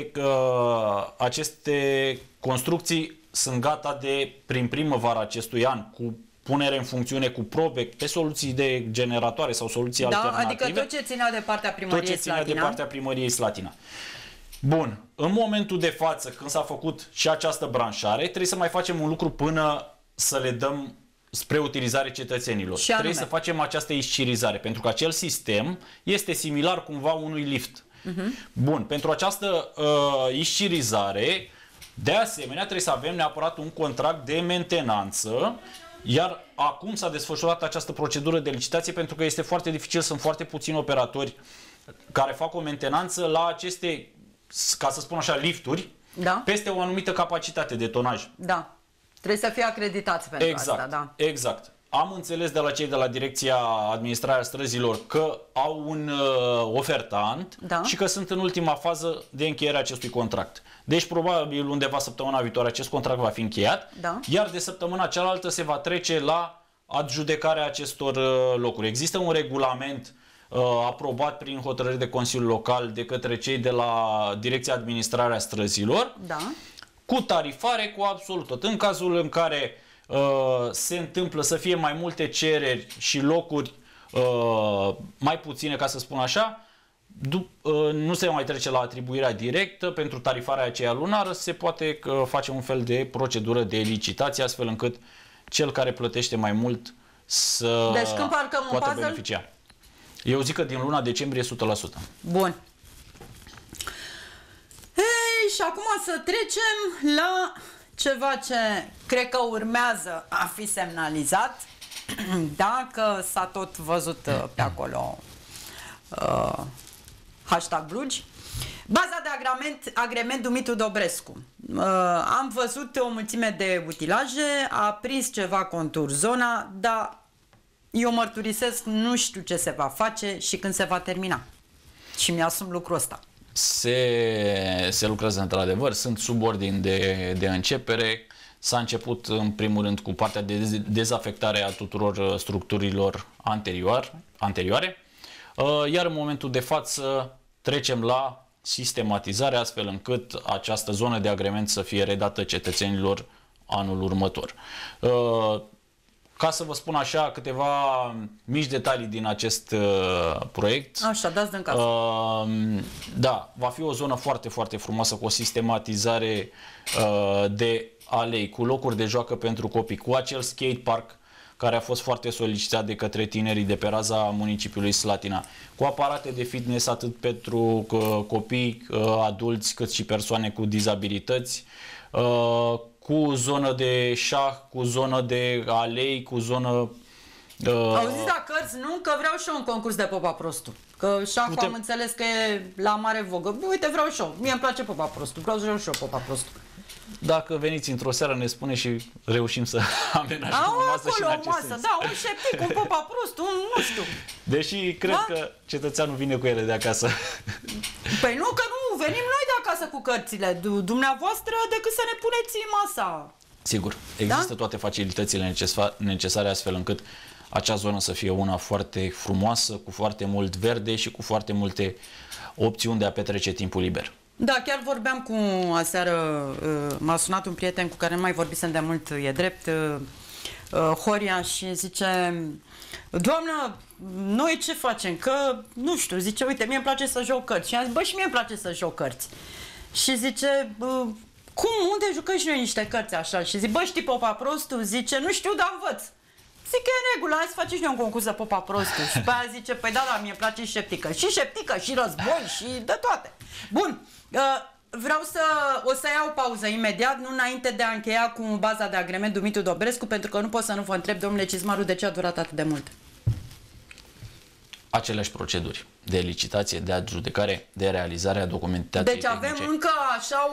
aceste construcții sunt gata de prin primăvara acestui an, cu punere în funcțiune, cu probe, pe soluții de generatoare sau soluții alternative. Adică tot ce ținea de partea primăriei Slatina. Tot ce ținea de partea primăriei Slatina. Bun, în momentul de față, când s-a făcut și această branșare, trebuie să mai facem un lucru până să le dăm spre utilizare cetățenilor. Trebuie să facem această iscirizare, pentru că acel sistem este similar cumva unui lift. Bun, pentru această iscirizare, de asemenea, trebuie să avem neapărat un contract de mentenanță, iar acum s-a desfășurat această procedură de licitație pentru că este foarte dificil, sunt foarte puțini operatori care fac o mentenanță la aceste, ca să spun așa, lifturi, peste o anumită capacitate de tonaj. Da. Trebuie să fie acreditați pentru asta, da. Exact. Am înțeles de la cei de la Direcția Administrarea Străzilor că au un ofertant și că sunt în ultima fază de încheiere a acestui contract. Deci probabil undeva săptămâna viitoare acest contract va fi încheiat, iar de săptămâna cealaltă se va trece la adjudecarea acestor locuri. Există un regulament aprobat prin hotărâri de Consiliu Local de către cei de la Direcția Administrarea Străzilor, cu tarifare, cu absolut tot. În cazul în care se întâmplă să fie mai multe cereri și locuri mai puține, ca să spun așa, nu se mai trece la atribuirea directă pentru tarifarea aceea lunară, se poate face un fel de procedură de licitație, astfel încât cel care plătește mai mult să poată beneficia. Eu zic că din luna decembrie 100%. Bun. Și acum să trecem la ceva ce cred că urmează a fi semnalizat, dacă s-a tot văzut pe acolo hashtag Blugi. Baza de agrement Dumitru Dobrescu. Am văzut o mulțime de utilaje, a prins ceva contur zona, dar eu mărturisesc, nu știu ce se va face și când se va termina. Și mi-asum lucrul ăsta. Se lucrează într-adevăr, sunt sub ordin de începere. S-a început în primul rând cu partea de dezafectare a tuturor structurilor anterioare, iar în momentul de față trecem la sistematizare, astfel încât această zonă de agrement să fie redată cetățenilor anul următor. Ca să vă spun așa câteva mici detalii din acest proiect. Așa, dați din casă. Da, va fi o zonă foarte frumoasă, cu o sistematizare de alei, cu locuri de joacă pentru copii, cu acel skate park care a fost foarte solicitat de către tinerii de pe raza municipiului Slatina, cu aparate de fitness atât pentru copii, adulți, cât și persoane cu dizabilități, cu zonă de șah, cu zonă de alei, cu zonă... Auziți la cărți, nu? Că vreau și eu un concurs de Popa Prostu. Că șahul am înțeles că e la mare vogă. Uite, vreau și eu. Mie îmi place Popa Prostu. Vreau să și eu Popa Prostu. Dacă veniți într-o seară, ne spune și reușim să amenajăm o masă și în acest sens. Da, un șeptic, un Popa Prostu, nu știu. Deși cred că cetățeanul vine cu ele de acasă. Păi nu, că nu, venim noi de acasă cu cărțile. Dumneavoastră decât să ne puneți masa. Sigur, există toate facilitățile necesare astfel încât acea zonă să fie una foarte frumoasă, cu foarte mult verde și cu foarte multe opțiuni de a petrece timpul liber. Da, chiar vorbeam cu aseară, m-a sunat un prieten cu care nu mai vorbisem de mult, e drept, Horia, și zice: doamnă, noi ce facem? Că, nu știu, zice, uite, mie îmi place să joc cărți. Și am zis, bă, și mie îmi place să joc cărți. Și zice, cum, unde jucăm și noi niște cărți așa? Și zic, bă, știi Popa Prostu? Zice, nu știu, dar învăț. Zic că e în regulă, hai să facem și noi un concurs de popa prostul. Și pe aia zice, păi da, mie îmi place și șeptică. Și șeptică, și război, și de toate. Bun, o să iau pauză imediat, nu înainte de a încheia cu baza de agrement Dumitru Dobrescu, pentru că nu pot să nu vă întreb, domnule Cizmaru, de ce a durat atât de mult? Aceleași proceduri de licitație, de adjudecare, de realizare a documentației Deci avem tehnice. încă așa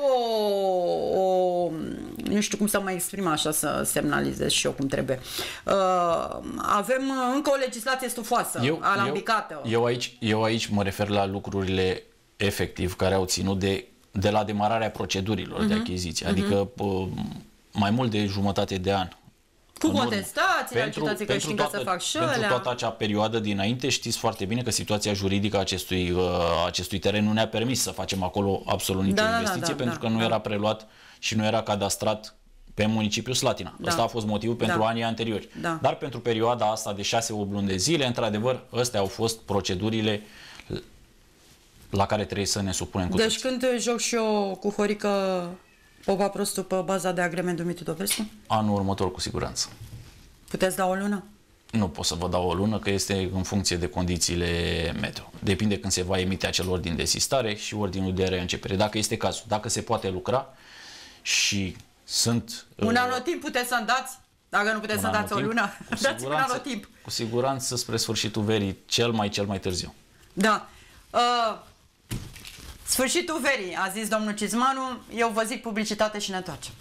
nu știu cum să mă exprim așa să semnalizez și eu cum trebuie. Avem încă o legislație stufoasă, alambicată. Eu aici mă refer la lucrurile efectiv care au ținut de la demararea procedurilor de achiziție, adică mai mult de jumătate de an. Cu contestații, licitații, că știm că se fac și pentru toată acea perioadă dinainte, știți foarte bine că situația juridică a acestui teren nu ne-a permis să facem acolo absolut nicio investiție, pentru că nu era preluat și nu era cadastrat pe municipiul Slatina. Ăsta a fost motivul pentru anii anteriori. Dar pentru perioada asta de 6-8 luni de zile, într-adevăr, astea au fost procedurile la care trebuie să ne supunem cu Deci când joc și eu cu Horică popa prostul pe baza de agrement Dumitru Dobrescu? Anul următor, cu siguranță. Puteți da o lună? Nu pot să vă dau o lună, că este în funcție de condițiile meteo. Depinde când se va emite acel ordin de sistare și ordinul de reîncepere. Dacă este cazul, dacă se poate lucra și sunt... Un anotimp puteți să-mi dați? Dacă nu puteți să-mi dați o lună, dați un anotimp. Cu siguranță spre sfârșitul verii, cel mai târziu. Da. Sfârșitul verii, a zis domnul Cizmanu, eu vă zic publicitate și ne întoarcem.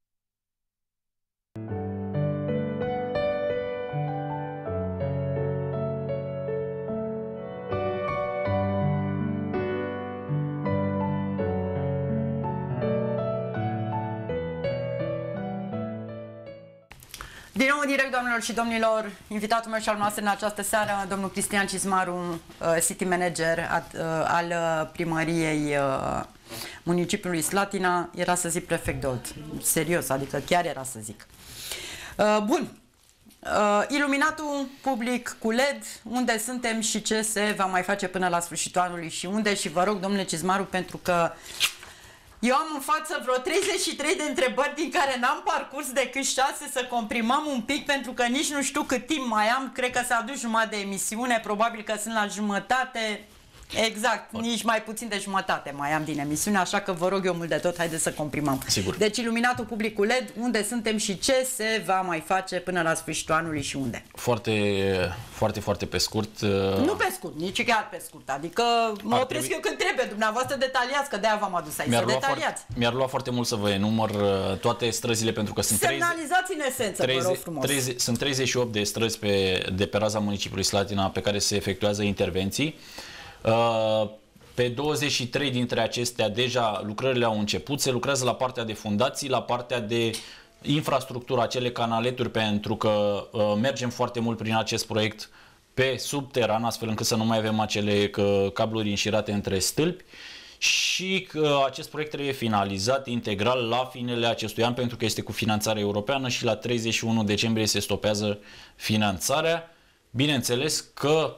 Din nou, direct, doamnelor și domnilor, invitatul meu și al noastră în această seară, domnul Cristian Cizmaru, City Manager al primăriei municipiului Slatina, era să zic prefect de Olt. Serios, adică chiar era să zic. Bun. Iluminatul public cu LED, unde suntem și ce se va mai face până la sfârșitul anului și unde, și vă rog, domnule Cizmaru, pentru că eu am în față vreo 33 de întrebări din care n-am parcurs decât 6, să comprimăm un pic, pentru că nici nu știu cât timp mai am, cred că s-a dus jumătate de emisiune, probabil că sunt la jumătate, exact, nici mai puțin de jumătate mai am din emisiune, așa că vă rog eu mult de tot, haideți să comprimăm. Sigur. Deci iluminatul public cu LED, unde suntem și ce se va mai face până la sfârșitul anului și unde? Foarte pe scurt. Nu pe scurt, nici chiar pe scurt, adică mă opresc eu când trebuie, dumneavoastră detaliați, că de-aia v-am adus aici, să detaliați. Mi-ar lua foarte mult să vă enumăr toate străzile, pentru că sunt semnalizați în esență, vă rog frumos. Sunt 38 de străzi de pe raza municipiului Slatina pe care se efectuează intervenții. Pe 23 dintre acestea deja lucrările au început, se lucrează la partea de fundații, la partea de infrastructură, acele canaleturi, pentru că mergem foarte mult prin acest proiect pe subteran, astfel încât să nu mai avem acele cabluri înșirate între stâlpi, și că acest proiect trebuie finalizat integral la finele acestui an, pentru că este cu finanțare europeană și la 31 decembrie se stopează finanțarea. Bineînțeles că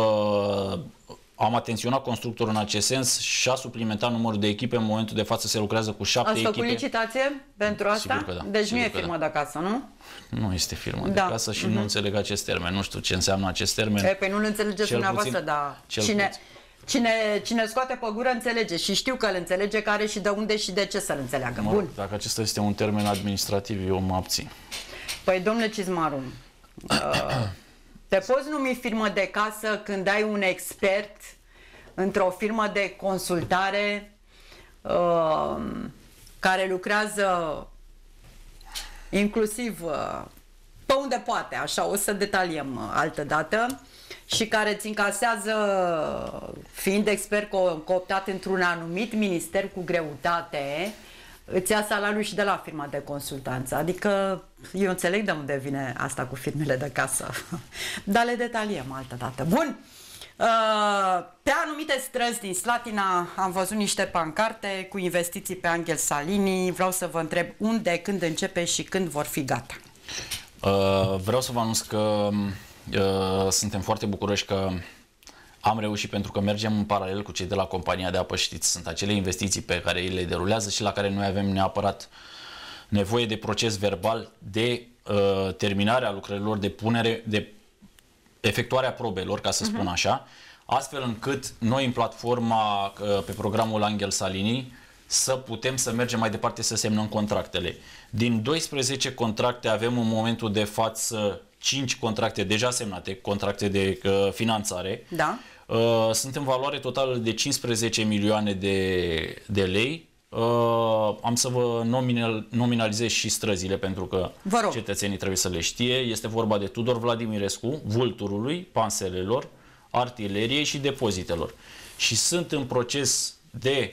am atenționat constructorul în acest sens și a suplimentat numărul de echipe. În momentul de față se lucrează cu 7 echipe. Ați făcut licitație pentru asta? Sigur că da. Deci Sigur nu e firmă de casă, nu? Nu este firmă de casă și nu înțeleg acest termen. Nu știu ce înseamnă acest termen. Păi nu-l înțelegeți dumneavoastră, dar cine scoate pe gură înțelege și știu că îl înțelege, care și de unde și de ce să-l înțeleagă. Bun. Dacă acesta este un termen administrativ, eu mă abțin. Păi, domnule Cizmaru, te poți numi firmă de casă când ai un expert într-o firmă de consultare care lucrează inclusiv pe unde poate, așa, o să detaliem altă dată, și care îți încasează, fiind expert cooptat într-un anumit minister cu greutate, îți ia salariul și de la firma de consultanță. Adică eu înțeleg de unde vine asta cu firmele de casă, dar le detaliem altă dată. Bun! Pe anumite străzi din Slatina am văzut niște pancarte cu investiții pe Angel Salini. Vreau să vă întreb unde, când începe și când vor fi gata. Vreau să vă anunț că suntem foarte bucuroși că am reușit, pentru că mergem în paralel cu cei de la compania de apă. Știți, sunt acele investiții pe care le derulează și la care noi avem neapărat nevoie de proces verbal de terminarea lucrărilor de punere, de efectuarea probelor, ca să spun așa, astfel încât noi în platforma, pe programul Angel Salini, să putem să mergem mai departe să semnăm contractele. Din 12 contracte avem în momentul de față 5 contracte deja semnate, contracte de finanțare. Da. Sunt în valoare totală de 15 milioane de lei. Am să vă nominalizez și străzile pentru că cetățenii trebuie să le știe. Este vorba de Tudor Vladimirescu, Vulturului, Panselelor, Artileriei și Depozitelor. Și sunt în proces de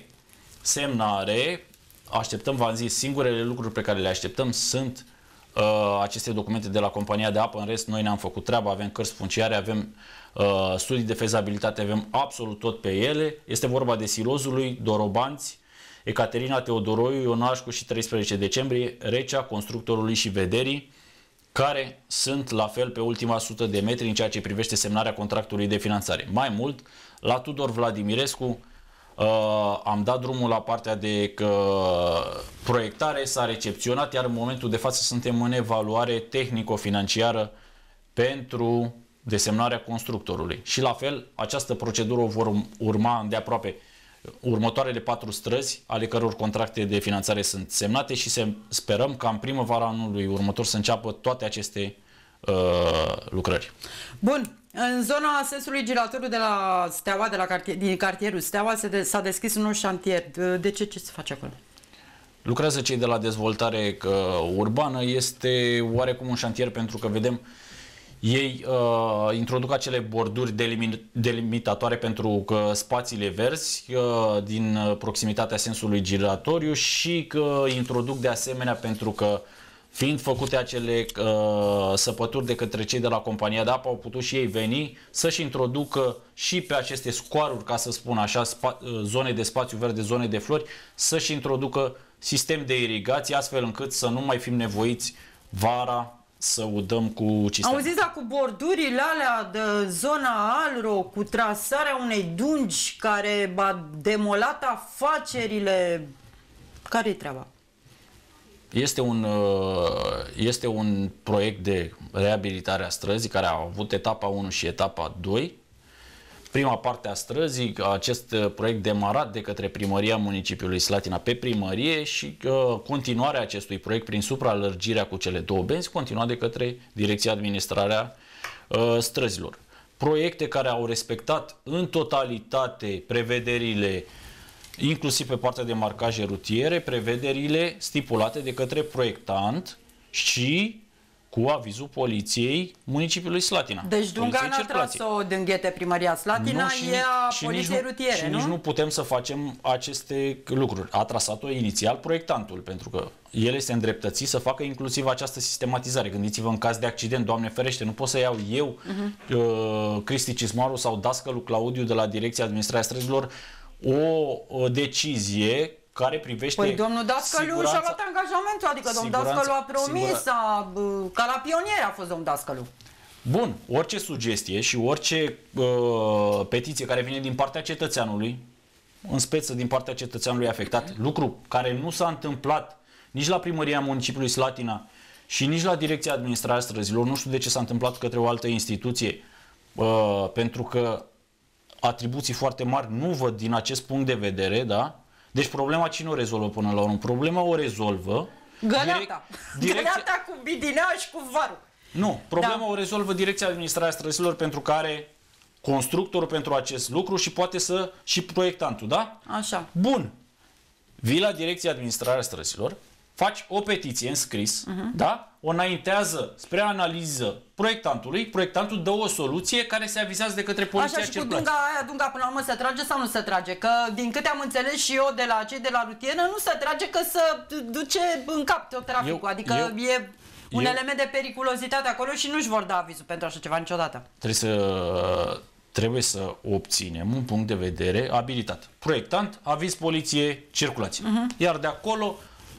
semnare. Așteptăm, v-am zis, singurele lucruri pe care le așteptăm sunt aceste documente de la compania de apă. În rest, noi ne-am făcut treaba, avem cărți funciare, avem studii de fezabilitate, avem absolut tot pe ele. Este vorba de Sirozului, Dorobanți, Ecaterina Teodoroiu, Ionașcu și 13 decembrie, Recea, Constructorului și Vederii, care sunt la fel pe ultima 100 de metri în ceea ce privește semnarea contractului de finanțare. Mai mult, la Tudor Vladimirescu am dat drumul la partea de proiectare, s-a recepționat, iar în momentul de față suntem în evaluare tehnico-financiară pentru desemnarea constructorului. Și la fel, această procedură o vor urma îndeaproape următoarele 4 străzi, ale căror contracte de finanțare sunt semnate și sperăm ca în primăvara anului următor să înceapă toate aceste lucrări. Bun. În zona sensului giratoriu de la Steaua, din cartierul Steaua, s-a deschis un nou șantier. De ce? Ce se face acolo? Lucrează cei de la dezvoltare urbană. Este oarecum un șantier pentru că vedem ei introduc acele borduri delimitatoare pentru spațiile verzi din proximitatea sensului giratoriu și introduc de asemenea pentru că fiind făcute acele săpături de către cei de la compania de apă, au putut și ei veni să-și introducă și pe aceste scoaruri, ca să spun așa, zone de spațiu verde, zone de flori, să-și introducă sistem de irigație, astfel încât să nu mai fim nevoiți vara să udăm cu cisterna. Auziți, dar cu bordurile alea de zona Alro, cu trasarea unei dungi care a demolat afacerile, care-i treaba? Este un proiect de reabilitare a străzii care a avut etapa 1 și etapa 2. Prima parte a străzii, acest proiect demarat de către Primăria Municipiului Slatina pe primărie și continuarea acestui proiect prin supralărgirea cu cele 2 benzi, continuat de către Direcția Administrarea Străzilor. Proiecte care au respectat în totalitate prevederile, inclusiv pe partea de marcaje rutiere, prevederile stipulate de către proiectant și cu avizul Poliției Municipiului Slatina. Deci Dunga n-a tras-o din ghete Primăria Slatina, e a Poliției Rutiere, și nici nu putem să facem aceste lucruri. A trasat-o inițial proiectantul, pentru că el este îndreptățit să facă inclusiv această sistematizare. Gândiți-vă în caz de accident, Doamne ferește, nu pot să iau eu, Cristi Cismaru sau dascălul Claudiu de la Direcția Administrarea Străzilor o decizie care privește Păi domnul Dascălu și-a luat angajamentul, adică domnul Dascălu a promis, ca la pionieri a fost domnul Dascălu. Bun, orice sugestie și orice petiție care vine din partea cetățeanului, în speță din partea cetățeanului afectat, lucru care nu s-a întâmplat nici la Primăria Municipiului Slatina și nici la Direcția Administrarea Străzilor, nu știu de ce s-a întâmplat către o altă instituție, pentru că atribuții foarte mari nu văd din acest punct de vedere, da? Deci problema cine o rezolvă până la urmă? Problema o rezolvă Găleata. Găleata cu Bidinea și cu Varul. Nu, problema o rezolvă Direcția Administrarea Străzilor pentru că are constructorul pentru acest lucru și poate să și proiectantul, da? Așa. Bun. Vii la Direcția Administrarea Străzilor, faci o petiție în scris, da? O înaintează spre analiză proiectantului, proiectantul dă o soluție care se avizează de către Poliția Circulației. Așa, și cu Dunga până la urmă se trage sau nu se trage? Că din câte am înțeles și eu de la cei de la rutieră, nu se trage că se duce în cap tot traficul. Adică e un element de periculozitate acolo și nu-și vor da avizul pentru așa ceva niciodată. Trebuie să obținem un punct de vedere abilitat. Proiectant, aviz Poliție Circulație. Iar de acolo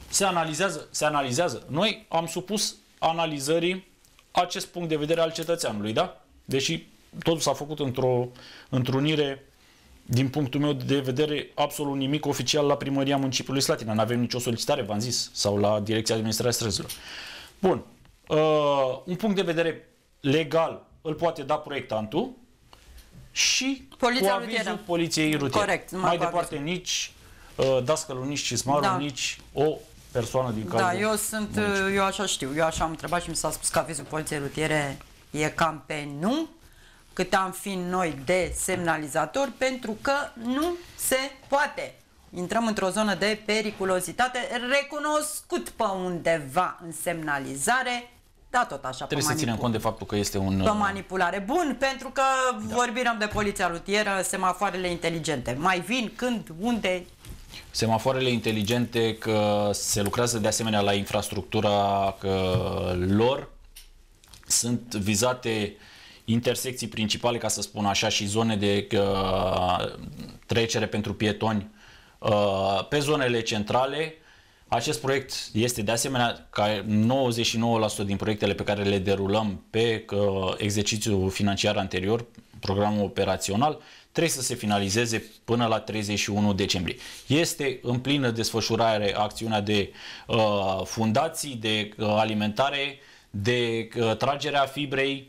se analizează. Noi am supus analizării acest punct de vedere al cetățeanului, da? Deși totul s-a făcut într-o întrunire, din punctul meu de vedere, absolut nimic oficial la Primăria Municipiului Slatina. Nu avem nicio solicitare, v-am zis, sau la Direcția Administrarea Străzilor. Bun. un punct de vedere legal îl poate da proiectantul și Poliția cu avizul rutieră. poliției rutiere. Corect, Mai departe nici dascălul, nici cizmarul, nici o persoană din Da, cadrul eu așa știu, eu așa am întrebat și mi s-a spus că avizul poliției rutiere e cam pe nu, cât am fi noi de semnalizatori, pentru că nu se poate. Intrăm într-o zonă de periculozitate recunoscut pe undeva în semnalizare, da, tot așa. Trebuie să ținem cont de faptul că este un... Pe manipulare. Bun, pentru că vorbim de poliția rutieră, semafoarele inteligente. Mai vin, când, unde? Semafoarele inteligente, că se lucrează de asemenea la infrastructura lor, sunt vizate intersecții principale, ca să spun așa, și zone de trecere pentru pietoni pe zonele centrale. Acest proiect este de asemenea ca 99% din proiectele pe care le derulăm pe exercițiul financiar anterior, programul operațional, trebuie să se finalizeze până la 31 decembrie. Este în plină desfășurare acțiunea de fundații, de alimentare, de tragerea fibrei.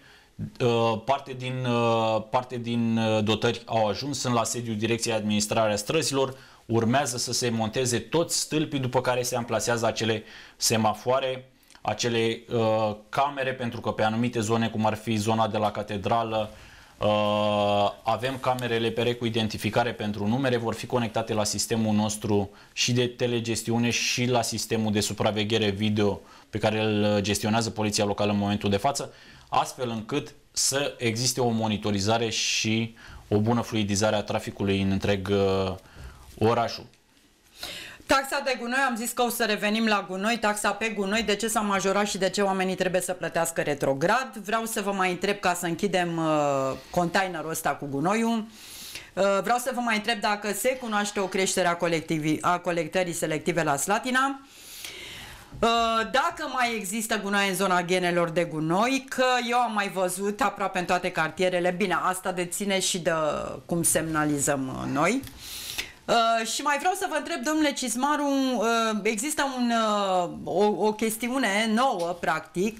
Parte din dotări au ajuns, sunt la sediul Direcției Administrarea Străzilor, urmează să se monteze toți stâlpii, după care se amplasează acele semafoare, acele camere, pentru că pe anumite zone, cum ar fi zona de la Catedrală, avem camerele PR cu identificare pentru numere, vor fi conectate la sistemul nostru și de telegestiune și la sistemul de supraveghere video pe care îl gestionează Poliția Locală în momentul de față, astfel încât să existe o monitorizare și o bună fluidizare a traficului în întreg orașul. Taxa de gunoi, am zis că o să revenim la gunoi, taxa pe gunoi, de ce s-a majorat și de ce oamenii trebuie să plătească retrograd. Vreau să vă mai întreb, ca să închidem containerul ăsta cu gunoiul, vreau să vă mai întreb dacă se cunoaște o creștere a colectării selective la Slatina, dacă mai există gunoi în zona ghenelor de gunoi, că eu am mai văzut aproape în toate cartierele, bine, asta deține și de cum semnalizăm noi. Și mai vreau să vă întreb, domnule Cizmaru, există o chestiune nouă, practic,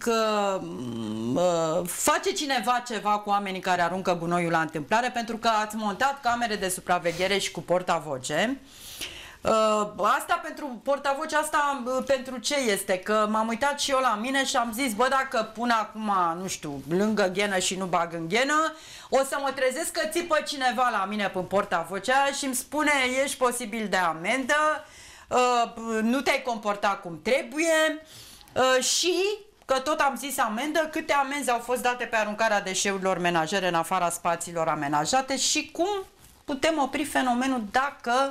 face cineva ceva cu oamenii care aruncă gunoiul la întâmplare, pentru că ați montat camere de supraveghere și cu portavoce. Asta pentru portavoce, asta pentru ce este? Că m-am uitat și eu la mine și am zis, bă, dacă pun acum, nu știu, lângă ghenă și nu bag în ghenă, o să mă trezesc că țipă cineva la mine pe portavocea și îmi spune, ești posibil de amendă, nu te-ai comportat cum trebuie și că tot am zis amendă, câte amenzi au fost date pe aruncarea deșeurilor menajere în afara spațiilor amenajate și cum putem opri fenomenul dacă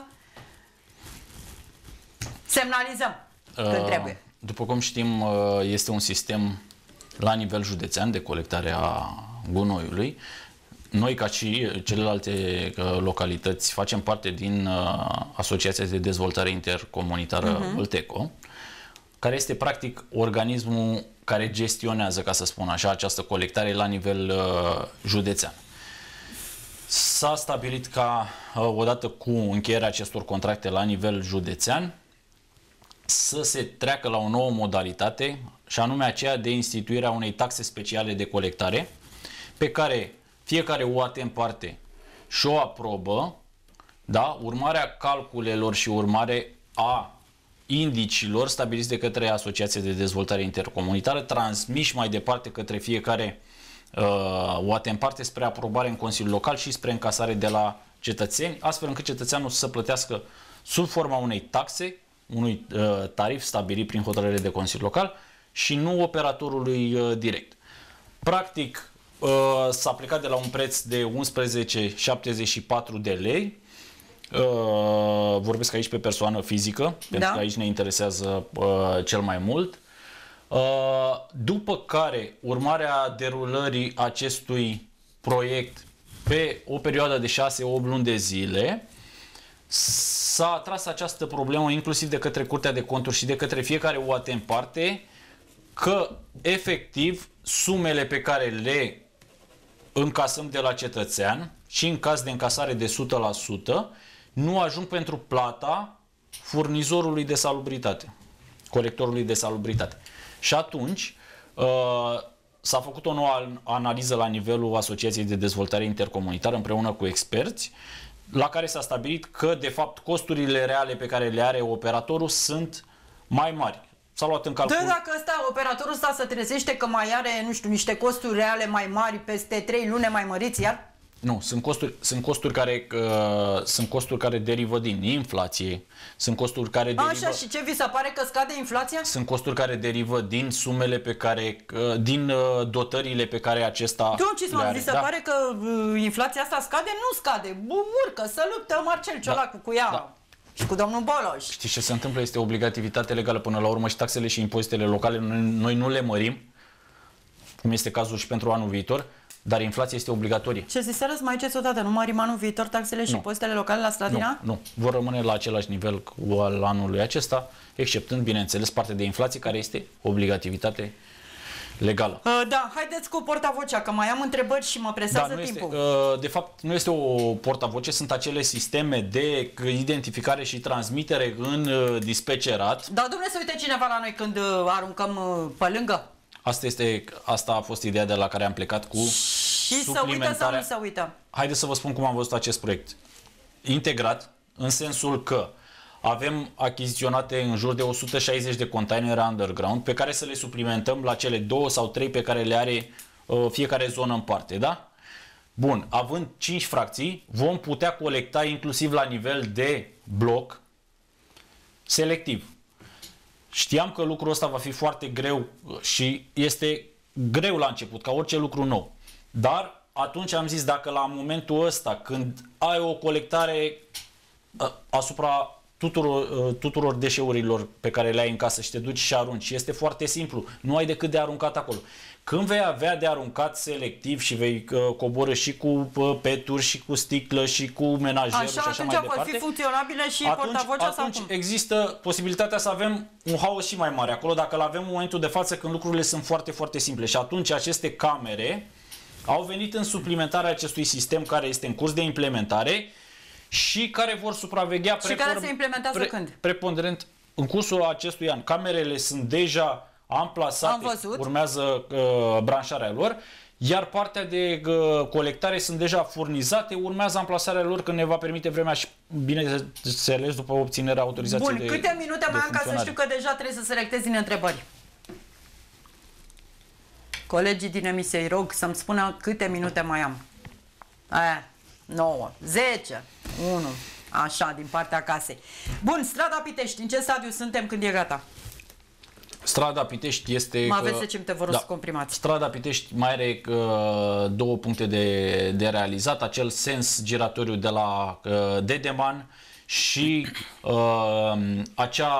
semnalizăm când trebuie. După cum știm, este un sistem la nivel județean de colectare a gunoiului. Noi, ca și celelalte localități, facem parte din Asociația de Dezvoltare Intercomunitară Vâlteco, care este practic organismul care gestionează, ca să spun așa, această colectare la nivel județean. S-a stabilit ca, odată cu încheierea acestor contracte la nivel județean, să se treacă la o nouă modalitate, și anume aceea de instituirea unei taxe speciale de colectare, pe care fiecare UAT în parte și-o aprobă, da? Urmarea calculelor și urmare a indicilor stabiliți de către Asociația de Dezvoltare Intercomunitară, transmiși mai departe către fiecare UAT în parte spre aprobare în Consiliul Local și spre încasare de la cetățeni, astfel încât cetățeanul să plătească sub forma unei taxe, unui tarif stabilit prin hotărâre de Consiliu Local și nu operatorului direct. Practic, s-a plecat de la un preț de 11,74 de lei. Vorbesc aici pe persoană fizică, pentru că aici ne interesează cel mai mult. După care, urmarea derulării acestui proiect pe o perioadă de 6-8 luni de zile, s-a atras această problemă inclusiv de către Curtea de Conturi și de către fiecare UAT în parte, că efectiv sumele pe care le încasăm de la cetățean și în caz de încasare de 100% nu ajung pentru plata furnizorului de salubritate, colectorului de salubritate. Și atunci S-a făcut o nouă analiză la nivelul Asociației de Dezvoltare Intercomunitară împreună cu experți, la care s-a stabilit că, de fapt, costurile reale pe care le are operatorul sunt mai mari. S-a luat în calcul... Da, dacă operatorul ăsta se trezește că mai are, nu știu, niște costuri reale mai mari peste 3 luni mai măriți, iar? Nu, sunt costuri care derivă din inflație, sunt costuri care derivă... Așa, și ce vi se pare că scade inflația? Sunt costuri care derivă din sumele pe care, din dotările pe care acesta le are. Vi se pare că inflația asta scade? Nu scade, urcă, să luptă Marcel Ciolacu cu ea. Da. Și cu domnul Boloș. Știi ce se întâmplă? Este obligativitate legală până la urmă și taxele și impozitele locale noi nu le mărim, cum este cazul și pentru anul viitor, dar inflația este obligatorie. Ce ziceți mai ceți odată? Nu mărim anul viitor taxele și impozitele locale la Slatina? Nu. Vor rămâne la același nivel cu al anului acesta, exceptând, bineînțeles, partea de inflație care este obligativitate legală. Da, haideți cu portavocea, că mai am întrebări și mă presează timpul. De fapt, nu este o portavoce, sunt acele sisteme de identificare și transmitere în dispecerat. Da, dom'le, să uite cineva la noi când aruncăm pe lângă? Asta a fost ideea de la care am plecat cu și să uită sau nu să uită? Haideți să vă spun cum am văzut acest proiect. Integrat, în sensul că avem achiziționate în jur de 160 de containere underground pe care să le suplimentăm la cele 2 sau 3 pe care le are fiecare zonă în parte, da? Bun, având 5 fracții, vom putea colecta inclusiv la nivel de bloc selectiv. Știam că lucrul ăsta va fi foarte greu și este greu la început, ca orice lucru nou. Dar atunci am zis, dacă la momentul ăsta, când ai o colectare asupra tuturor deșeurilor pe care le ai în casă și te duci și arunci, este foarte simplu, nu ai decât de aruncat acolo. Când vei avea de aruncat selectiv și vei coborî și cu peturi și cu sticlă și cu menajerul și așa mai departe, vor fi funcționabile și portavocea sau cum? Există posibilitatea să avem un haos și mai mare acolo, dacă îl avem în momentul de față când lucrurile sunt foarte, foarte simple. Și atunci aceste camere au venit în suplimentarea acestui sistem care este în curs de implementare și care vor supraveghea care se implementează când? Preponderent în cursul acestui an. Camerele sunt deja amplasate, urmează branșarea lor, iar partea de colectare sunt deja furnizate, urmează amplasarea lor când ne va permite vremea și, bineînțeles, după obținerea autorizației. Bun, câte minute mai am ca să știu că deja trebuie să selectez din întrebări? Colegii din emisie, îi rog să-mi spună câte minute mai am. 9, 10, 1, așa, din partea casei. Bun, Strada Pitești, în ce stadiu suntem când e gata? Strada Pitești este... Mă aveți 10 minute, vă rog să comprimați. Strada Pitești mai are 2 puncte de realizat, acel sens giratoriu de la Dedeman și acea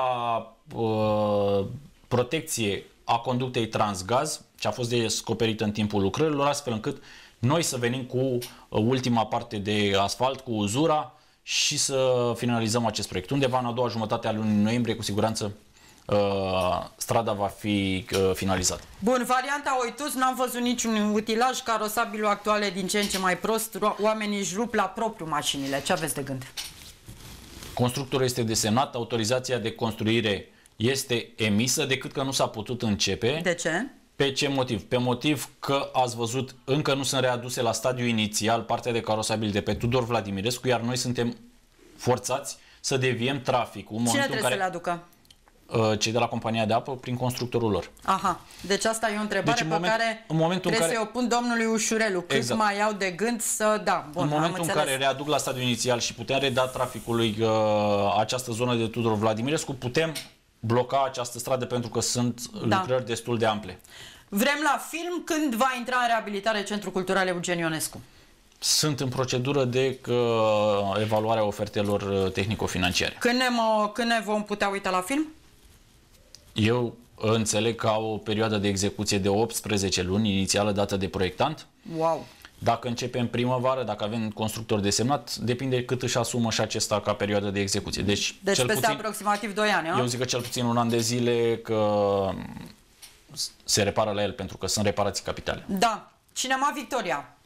protecție a conductei Transgaz, ce a fost descoperită în timpul lucrărilor, astfel încât noi să venim cu ultima parte de asfalt, cu uzura și să finalizăm acest proiect. Undeva în a doua jumătate a lunii noiembrie, cu siguranță, strada va fi finalizată. Bun, varianta Oitus, n-am văzut niciun utilaj, carosabilul actuale din ce în ce mai prost, oamenii își rup la propriu mașinile. Ce aveți de gând? Constructorul este desemnat, autorizația de construire este emisă, decât că nu s-a putut începe. De ce? Pe ce motiv? Pe motiv că ați văzut, încă nu sunt readuse la stadiul inițial partea de carosabil de pe Tudor Vladimirescu, iar noi suntem forțați să deviem traficul. Cine trebuie să le aducă? Cei de la compania de apă prin constructorul lor. Aha, deci asta e o întrebare pe care trebuie să-i o pun domnului Ușurelu. Cât mai au de gând să... Da, bun, în momentul în care readuc la stadiul inițial și putem reda traficului această zonă de Tudor Vladimirescu, putem bloca această stradă pentru că sunt lucrări destul de ample. Vrem la film când va intra în reabilitare Centrul Cultural Eugen Ionescu? Sunt în procedură de evaluare a ofertelor tehnico-financiare. Când ne vom putea uita la film? Eu înțeleg că au o perioadă de execuție de 18 luni, inițială dată de proiectant. Wow! Dacă începem primăvară, dacă avem constructor desemnat, depinde cât își asumă și acesta ca perioadă de execuție. Deci peste puțin, aproximativ 2 ani, eu zic că cel puțin 1 an de zile că se repară la el, pentru că sunt reparații capitale. Da. Cinema Victoria.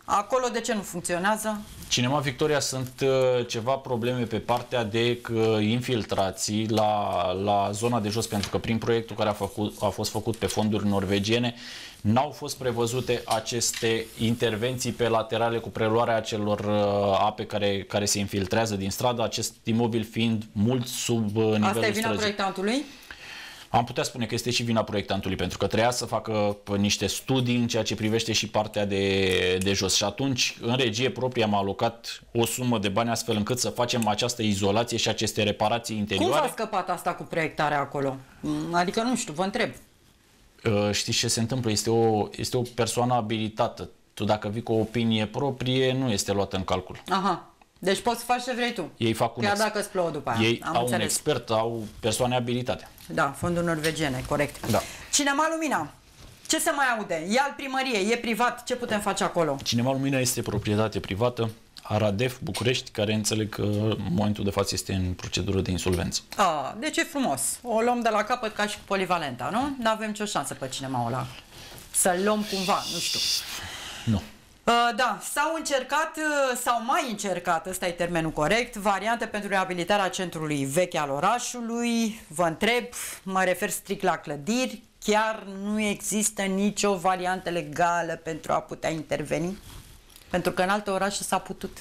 Acolo de ce nu funcționează? Cinema Victoria sunt ceva probleme pe partea de infiltrații la zona de jos, pentru că prin proiectul care a fost făcut pe fonduri norvegiene n-au fost prevăzute aceste intervenții pe laterale cu preluarea acelor ape care se infiltrează din stradă, acest imobil fiind mult sub nivelul străzii. Asta e vina proiectantului? Am putea spune că este și vina proiectantului, pentru că trebuia să facă niște studii în ceea ce privește și partea de jos. Și atunci, în regie proprie, am alocat o sumă de bani astfel încât să facem această izolație și aceste reparații interioare. Cum v-a scăpat asta cu proiectarea acolo? Adică, nu știu, vă întreb. Știți ce se întâmplă? Este o persoană abilitată. Tu dacă vii cu o opinie proprie, nu este luată în calcul. Aha. Deci poți să faci ce vrei tu. Ei fac chiar dacă îți plouă după aia. Ei au un expert, au persoane abilitate. Da, fonduri norvegiene, corect. Da. Cinema Lumina. Ce se mai aude? E al primăriei, e privat, ce putem face acolo? Cinema Lumina este proprietate privată a Radef București, care înțeleg că în momentul de față este în procedură de insolvență. Deci e frumos. O luăm de la capăt ca și cu Polivalenta, nu? N-avem nicio șansă pe cinemaul ăla. Să-l luăm cumva, nu știu. Nu. Da, s-au încercat, sau mai încercat, ăsta e termenul corect, variante pentru reabilitarea centrului vechi al orașului. Vă întreb, mă refer strict la clădiri, chiar nu există nicio variantă legală pentru a putea interveni? Pentru că în alte orașe s-a putut.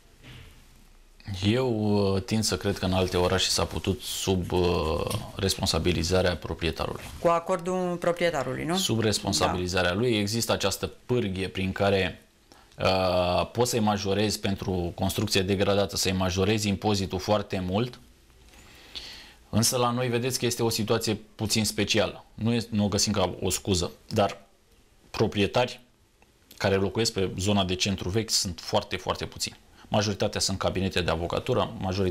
Eu tind să cred că în alte orașe s-a putut sub responsabilizarea proprietarului. Cu acordul proprietarului, nu? Sub responsabilizarea lui există această pârghie prin care poți să-i majorezi pentru construcție degradată, să-i majorezi impozitul foarte mult, însă la noi vedeți că este o situație puțin specială. Nu o găsim ca o scuză, dar proprietari care locuiesc pe zona de centru vechi sunt foarte, foarte puțini. Majoritatea sunt cabinete de avocatură,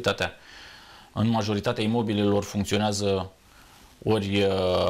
în majoritatea imobilelor funcționează ori,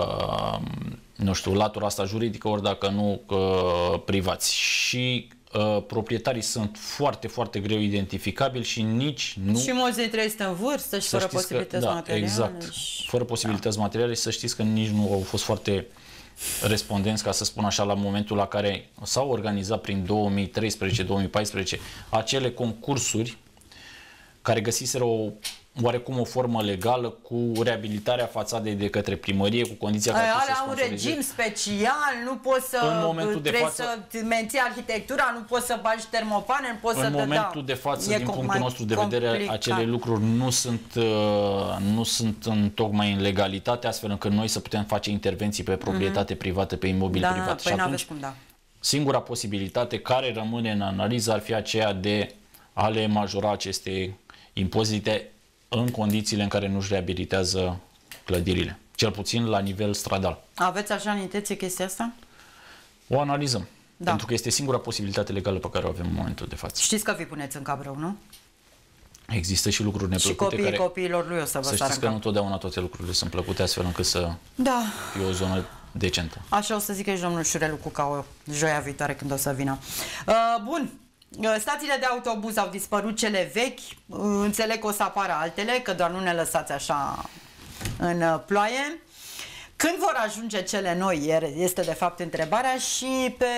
nu știu, latura asta juridică, ori dacă nu, privați. Și proprietarii sunt foarte, foarte greu identificabili și nici nu... Și mulți dintre ei sunt în vârstă și fără posibilități materiale. Exact, fără posibilități materiale și să știți că nici nu au fost foarte respondenți, ca să spun așa, la momentul la care s-au organizat prin 2013-2014 acele concursuri care găsiseră oarecum o formă legală cu reabilitarea fațadei de către primărie, cu condiția ca alea au un regim special, nu poți să să menții arhitectura, nu poți să bagi termopane, nu poți în momentul de față, din punctul nostru de vedere, acele lucruri nu sunt tocmai în legalitate, astfel încât noi să putem face intervenții pe proprietate privată, pe imobil privat. Păi și atunci, singura posibilitate care rămâne în analiză ar fi aceea de a le majora aceste impozite în condițiile în care nu-și reabilitează clădirile, cel puțin la nivel stradal. Aveți așa în intenție chestia asta? O analizăm, pentru că este singura posibilitate legală pe care o avem în momentul de față. Știți că vi puneți în cap rău, nu? Există și lucruri neplăcute. Și copiilor lui o să vă să știți că nu totdeauna toate lucrurile sunt plăcute, astfel încât să fie o zonă decentă. Așa o să zică și domnul Șurelu cu ca joia viitoare când o să vină. Bun. Stațiile de autobuz au dispărut, cele vechi, înțeleg că o să apară altele, că doar nu ne lăsați așa în ploaie. Când vor ajunge cele noi, este de fapt întrebarea. Și pe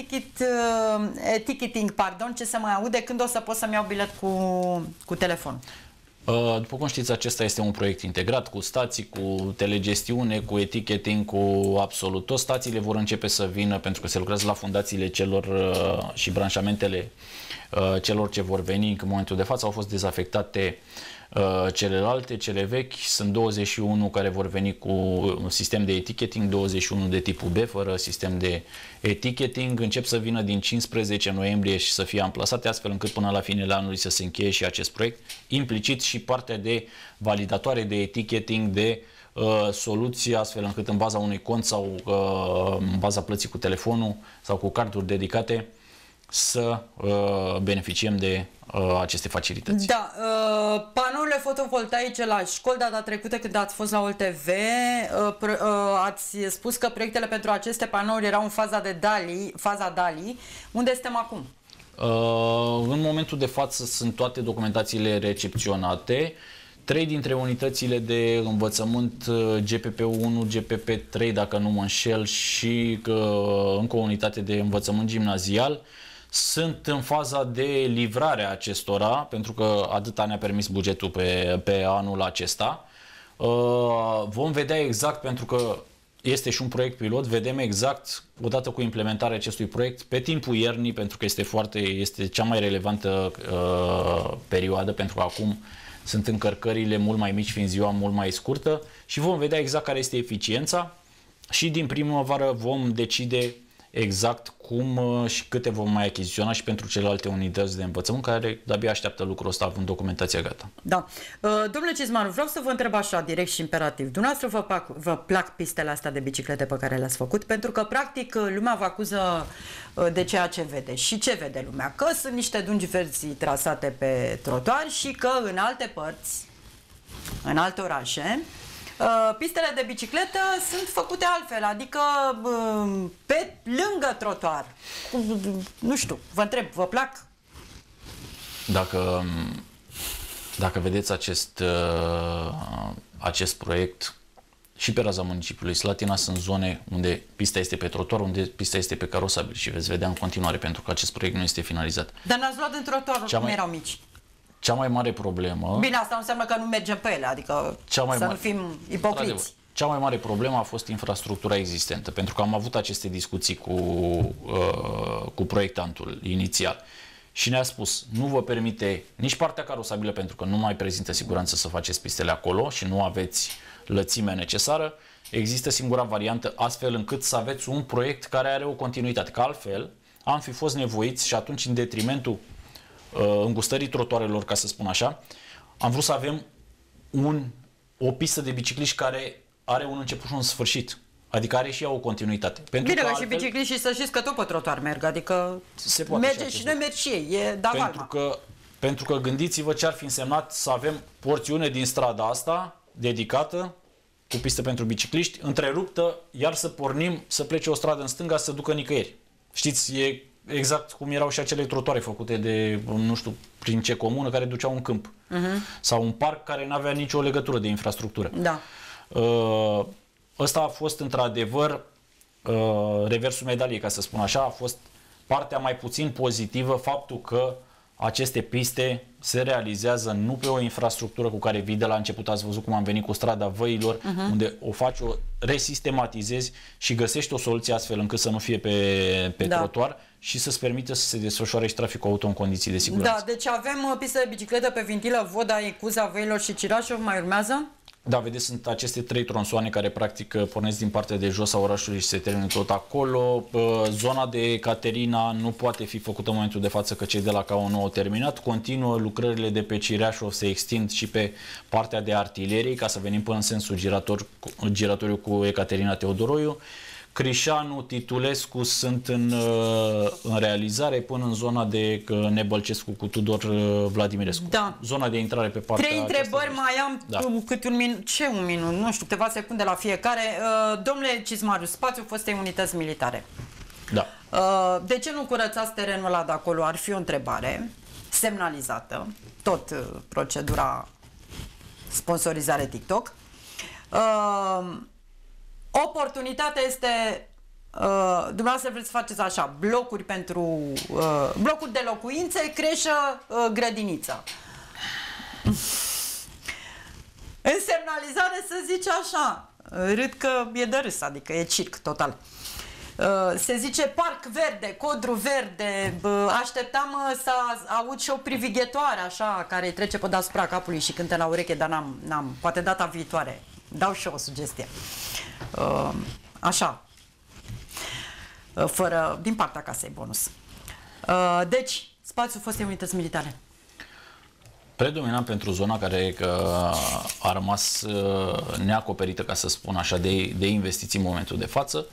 ticketing, ce se mai aude, când o să pot să-mi iau bilet cu telefon? După cum știți, acesta este un proiect integrat cu stații, cu telegestiune, cu ticketing, cu absolut toți. Stațiile vor începe să vină pentru că se lucrează la fundațiile celor și branșamentele celor ce vor veni. În momentul de față au fost dezafectate celelalte, cele vechi. Sunt 21 care vor veni cu un sistem de ticketing, 21 de tipul B fără sistem de ticketing. Încep să vină din 15 noiembrie și să fie amplasate, astfel încât până la finele anului să se încheie și acest proiect. Implicit și partea de validatoare de ticketing, de soluție, astfel încât în baza unui cont sau în baza plății cu telefonul sau cu carduri dedicate să beneficiem de aceste facilități. Da, panourile fotovoltaice la școli, data trecută când ați fost la OLTV, ați spus că proiectele pentru aceste panouri erau în faza DALI. Unde suntem acum? În momentul de față sunt toate documentațiile recepționate. 3 dintre unitățile de învățământ GPP1, GPP3, dacă nu mă înșel, și încă o unitate de învățământ gimnazial sunt în faza de livrare a acestora, pentru că atâta ne-a permis bugetul pe anul acesta. Vom vedea exact, pentru că este și un proiect pilot, vedem exact, odată cu implementarea acestui proiect, pe timpul iernii, pentru că este cea mai relevantă perioadă, pentru că acum sunt încărcările mult mai mici, fiind ziua mult mai scurtă, și vom vedea exact care este eficiența și din primăvară vom decide exact cum și câte vom mai achiziționa și pentru celelalte unități de învățământ, care de-abia așteaptă lucrul ăsta având documentația gata. Da. Domnule Cizmaru, vreau să vă întreb așa, direct și imperativ. Dumneavoastră vă plac pistele astea de biciclete pe care le-ați făcut? Pentru că, practic, lumea vă acuză de ceea ce vede. Și ce vede lumea? Că sunt niște dungi verzi trasate pe trotuar și că în alte părți, în alte orașe, pistele de bicicletă sunt făcute altfel, adică pe lângă trotuar. Nu știu, vă întreb, vă plac? Dacă vedeți acest proiect, și pe raza municipiului Slatina sunt zone unde pista este pe trotuar, unde pista este pe carosabil și veți vedea în continuare, pentru că acest proiect nu este finalizat. Dar n-ați luat în trotuarul cum erau mici. Cea mai mare problemă... Bine, asta nu înseamnă că nu mergem pe ele, adică nu fim ipocriți. Cea mai mare problemă a fost infrastructura existentă, pentru că am avut aceste discuții cu proiectantul inițial și ne-a spus, nu vă permite nici partea carosabilă, pentru că nu mai prezintă siguranță să faceți pistele acolo și nu aveți lățimea necesară. Există singura variantă, astfel încât să aveți un proiect care are o continuitate, că altfel am fi fost nevoiți, și atunci în detrimentul îngustării trotuarelor, ca să spun așa, am vrut să avem o pistă de bicicliști care are un început și un sfârșit. Adică are și ea o continuitate. Bine, că altfel, și bicicliștii, să știți că tot pe trotuar merg, adică merge și noi merg și ei, e davalma. Pentru că gândiți-vă ce ar fi însemnat să avem porțiune din strada asta dedicată cu pistă pentru bicicliști, întreruptă, iar să pornim, să plece o stradă în stânga, să ducă nicăieri. Știți, e exact cum erau și acele trotuare făcute de, nu știu, prin ce comună, care duceau în câmp. Sau un parc care nu avea nicio legătură de infrastructură. Da. Ăsta a fost într-adevăr reversul medaliei, ca să spun așa, a fost partea mai puțin pozitivă, faptul că aceste piste se realizează nu pe o infrastructură cu care vii de la început, ați văzut cum am venit cu strada văilor, unde o faci, o resistematizezi și găsești o soluție astfel încât să nu fie pe trotuar și să-ți permită să se desfășoare și traficul auto în condiții de siguranță. Da, deci avem piste de bicicletă pe Vintilă, Voda, Icuza, Văilor și Cirașov, mai urmează? Da, vedeți, sunt aceste 3 tronsoane care practic pornesc din partea de jos a orașului și se termină tot acolo. Zona de Caterina nu poate fi făcută în momentul de față, că cei de la KO nu au terminat. Continuă lucrările de pe Cireașov, se extind și pe partea de artilerie, ca să venim până în sensul giratoriu cu Ecaterina Teodoroiu. Crișanu, Titulescu sunt în realizare până în zona de Nebălcescu cu Tudor Vladimirescu. Da. Zona de intrare pe partea 3 întrebări mai am, cât un minut, un minut, nu știu, câteva secunde la fiecare. Domnule Cizmaru, spațiul fostei unități militare. Da. De ce nu curățați terenul ăla de acolo? Ar fi o întrebare semnalizată, tot procedura sponsorizare TikTok. Oportunitatea este, dumneavoastră vreți să faceți așa, blocuri pentru blocuri de locuințe, creșă, grădiniță. În semnalizare să zice așa, râd că e de râs, adică e circ total. Se zice parc verde, codru verde, așteptam să aud și o privighetoare așa, care trece pe deasupra capului și cântă la ureche, dar n-am, poate data viitoare. Dau și eu o sugestie. Așa. Fără, din partea casei, bonus. Deci, spațiul fostei unități militare. Predominant pentru zona care a rămas neacoperită, ca să spun așa, de investiții în momentul de față.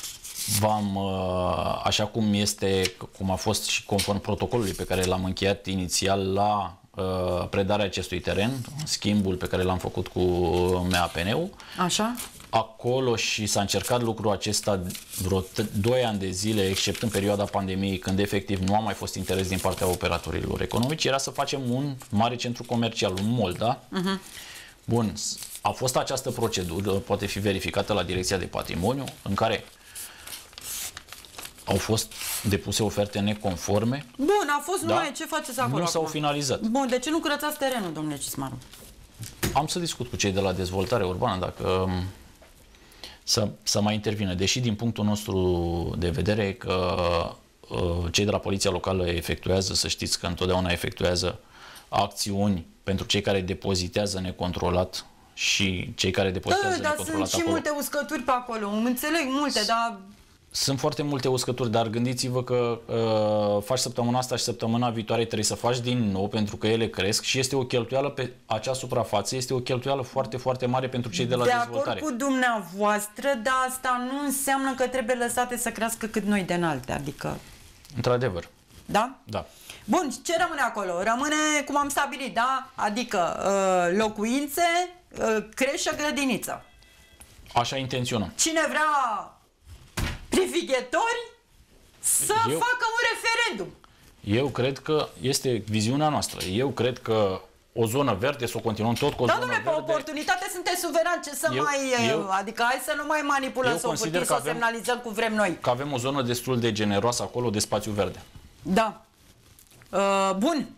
Așa cum a fost și conform protocolului pe care l-am încheiat inițial la predarea acestui teren, schimbul pe care l-am făcut cu MAPN-ul. Așa. Acolo și s-a încercat lucrul acesta vreo 2 ani de zile, except în perioada pandemiei, când efectiv nu a mai fost interes din partea operatorilor economici, era să facem un mare centru comercial, un mall, da? Bun, a fost această procedură, poate fi verificată la Direcția de Patrimoniu, în care Au fost depuse oferte neconforme. Bun, a fost numai ce faceți acolo. Nu s-au acum? finalizat. Bun, de ce nu curățați terenul, domnule Cismaru? Am să discut cu cei de la dezvoltare urbană dacă să mai intervină. Deși din punctul nostru de vedere că cei de la Poliția Locală efectuează, să știți că întotdeauna efectuează acțiuni pentru cei care depozitează necontrolat și cei care depozitează necontrolat sunt și acolo. multe uscături pe acolo. Înțeleg multe, dar... Sunt foarte multe uscături, dar gândiți-vă că faci săptămâna asta și săptămâna viitoare trebuie să faci din nou pentru că ele cresc și este o cheltuială pe acea suprafață, este o cheltuială foarte, foarte mare pentru cei de la dezvoltare. De acord cu dumneavoastră, dar asta nu înseamnă că trebuie lăsate să crească cât noi de înalte, adică... Într-adevăr. Da? Da. Bun, ce rămâne acolo? Rămâne cum am stabilit, da? Adică locuințe, creșă, grădiniță. Așa intenționăm. Cine vrea privighetori să facă un referendum. Eu cred că este viziunea noastră. Eu cred că o zonă verde, să o continuăm tot cu o zonă verde. Da, dom'le, pe oportunitate sunteți suverani, ce să adică hai să nu mai manipulăm, să o putem, să o semnalizăm cum vrem noi. Că avem o zonă destul de generoasă acolo de spațiu verde. Da. Bun.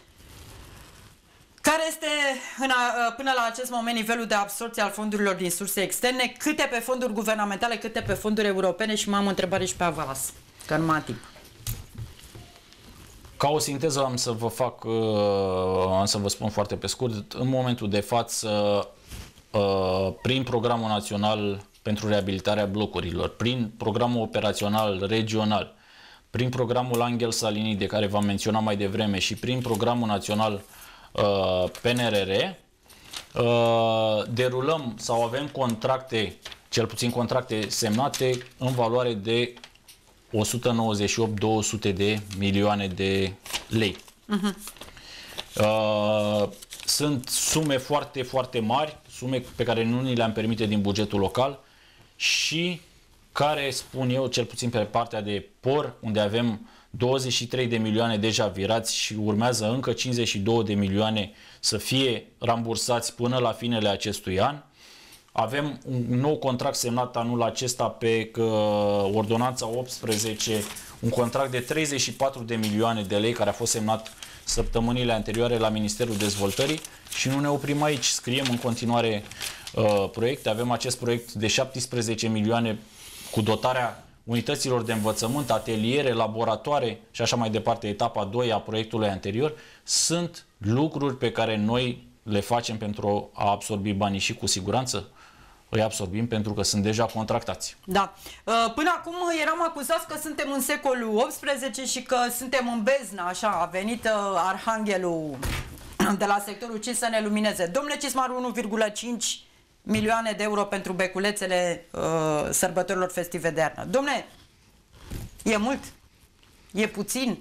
Care este până la acest moment nivelul de absorbție al fondurilor din surse externe? Câte pe fonduri guvernamentale, câte pe fonduri europene? Și m-am întrebat și pe avans, că nu mai am timp. Ca o sinteză am să vă spun foarte pe scurt. În momentul de față, prin Programul Național pentru Reabilitarea Blocurilor, prin Programul Operațional Regional, prin Programul Angel Salini, de care v-am menționat mai devreme, și prin Programul Național PNRR, derulăm sau avem contracte, cel puțin contracte semnate în valoare de 198-200 de milioane de lei. Sunt sume foarte, foarte mari, sume pe care nu ni le-am permite din bugetul local și care, spun eu, cel puțin pe partea de POR, unde avem 23 de milioane deja virați și urmează încă 52 de milioane să fie rambursați până la finele acestui an. Avem un nou contract semnat anul acesta pe ordonanța 18, un contract de 34 de milioane de lei care a fost semnat săptămânile anterioare la Ministerul Dezvoltării și nu ne oprim aici, scriem în continuare proiecte. Avem acest proiect de 17 milioane cu dotarea unităților de învățământ, ateliere, laboratoare și așa mai departe, etapa 2 a proiectului anterior. Sunt lucruri pe care noi le facem pentru a absorbi banii și cu siguranță îi absorbim pentru că sunt deja contractați. Da. Până acum eram acuzați că suntem în secolul XVIII și că suntem în beznă, așa, a venit arhanghelul de la sectorul 5 să ne lumineze. Domnule Cismaru, 1,5 milioane de euro pentru beculețele sărbătorilor festive de iarnă. Dom'le, e mult? E puțin?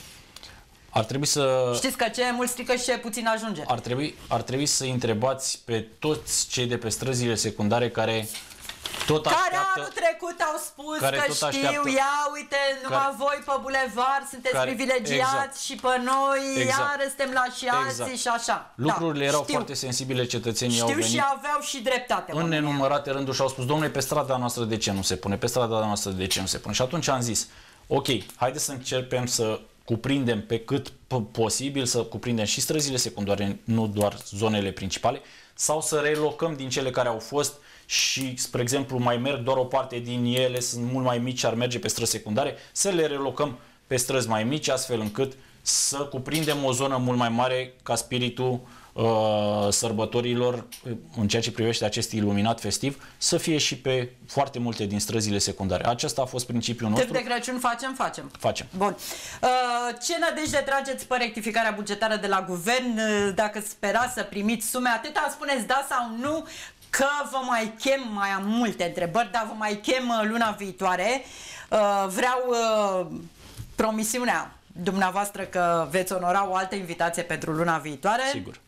Ar trebui să... Știți că ce e mult strică și ce e puțin ajunge. Ar trebui să întrebați pe toți cei de pe străzile secundare care tot așteaptă... Care anul trecut au spus că știu, ia uite, numai voi pe bulevard sunteți privilegiați și pe noi iară suntem la și alții și așa. Lucrurile erau foarte sensibile, cetățenii au venit. Știu și aveau și dreptate. În nenumărate rânduri și au spus, domnule, pe strada noastră de ce nu se pune? Pe strada noastră de ce nu se pune? Și atunci am zis, ok, haideți să începem să cuprindem pe cât posibil, să cuprindem și străzile secundare, nu doar zonele principale, sau să relocăm din cele care au fost și, spre exemplu, mai merg doar o parte din ele, sunt mult mai mici și ar merge pe străzi secundare, să le relocăm pe străzi mai mici, astfel încât să cuprindem o zonă mult mai mare ca spiritul sărbătorilor, în ceea ce privește acest iluminat festiv, să fie și pe foarte multe din străzile secundare. Acesta a fost principiul nostru. Târg de Crăciun facem? Facem. Bun. Ce nădejde trageți pe rectificarea bugetară de la guvern, dacă sperați să primiți sume? Atâta spuneți da sau nu, că vă mai chem, mai am multe întrebări, dar vă mai chem luna viitoare. Vreau promisiunea dumneavoastră că veți onora o altă invitație pentru luna viitoare. Sigur.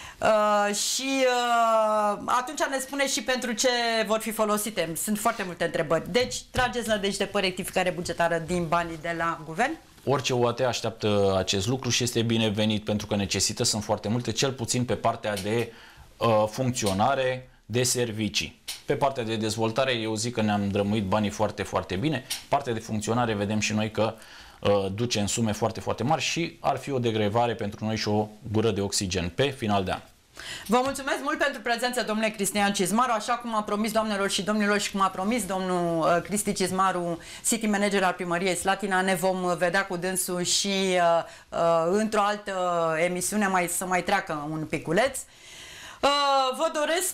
Și atunci ne spune și pentru ce vor fi folosite. Sunt foarte multe întrebări. Deci, trageți nădejde pe rectificare bugetară din banii de la guvern? Orice UAT așteaptă acest lucru și este binevenit pentru că necesită, sunt foarte multe, cel puțin pe partea de funcționare, de servicii. Pe partea de dezvoltare, eu zic că ne-am drămuit banii foarte, foarte bine. Partea de funcționare, vedem și noi că duce în sume foarte, foarte mari și ar fi o degrevare pentru noi și o gură de oxigen pe final de an. Vă mulțumesc mult pentru prezență, domnule Cristian Cizmaru, așa cum a promis, doamnelor și domnilor, și cum a promis domnul Cristi Cizmaru, City Manager al Primăriei Slatina. Ne vom vedea cu dânsul și într-o altă emisiune să mai treacă un piculeț. Vă doresc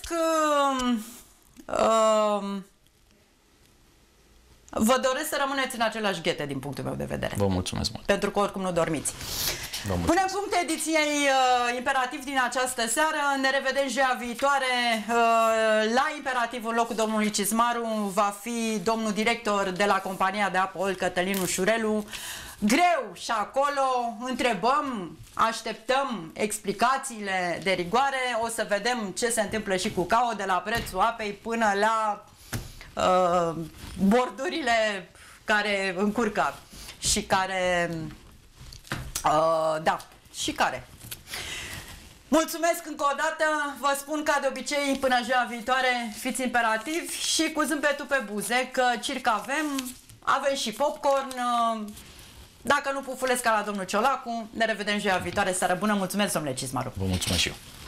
să rămâneți în același ghete din punctul meu de vedere. Vă mulțumesc mult. Pentru că oricum nu dormiți. Punem punct ediției Imperativ din această seară. Ne revedem joia viitoare. La Imperativ, în locul domnului Cizmaru, va fi domnul director de la compania de apă Olt, Cătălin Ușurelu. Greu și acolo întrebăm, așteptăm explicațiile de rigoare. O să vedem ce se întâmplă și cu CAO, de la prețul apei până la bordurile care încurcă și care mulțumesc încă o dată, vă spun ca de obicei, până joia viitoare, fiți imperativi și cu zâmbetul pe buze, că circ avem și popcorn, dacă nu pufulesc ca la domnul Ciolacu. Ne revedem joia viitoare, seară bună, mulțumesc domnule Cizmaru. Vă mulțumesc și eu.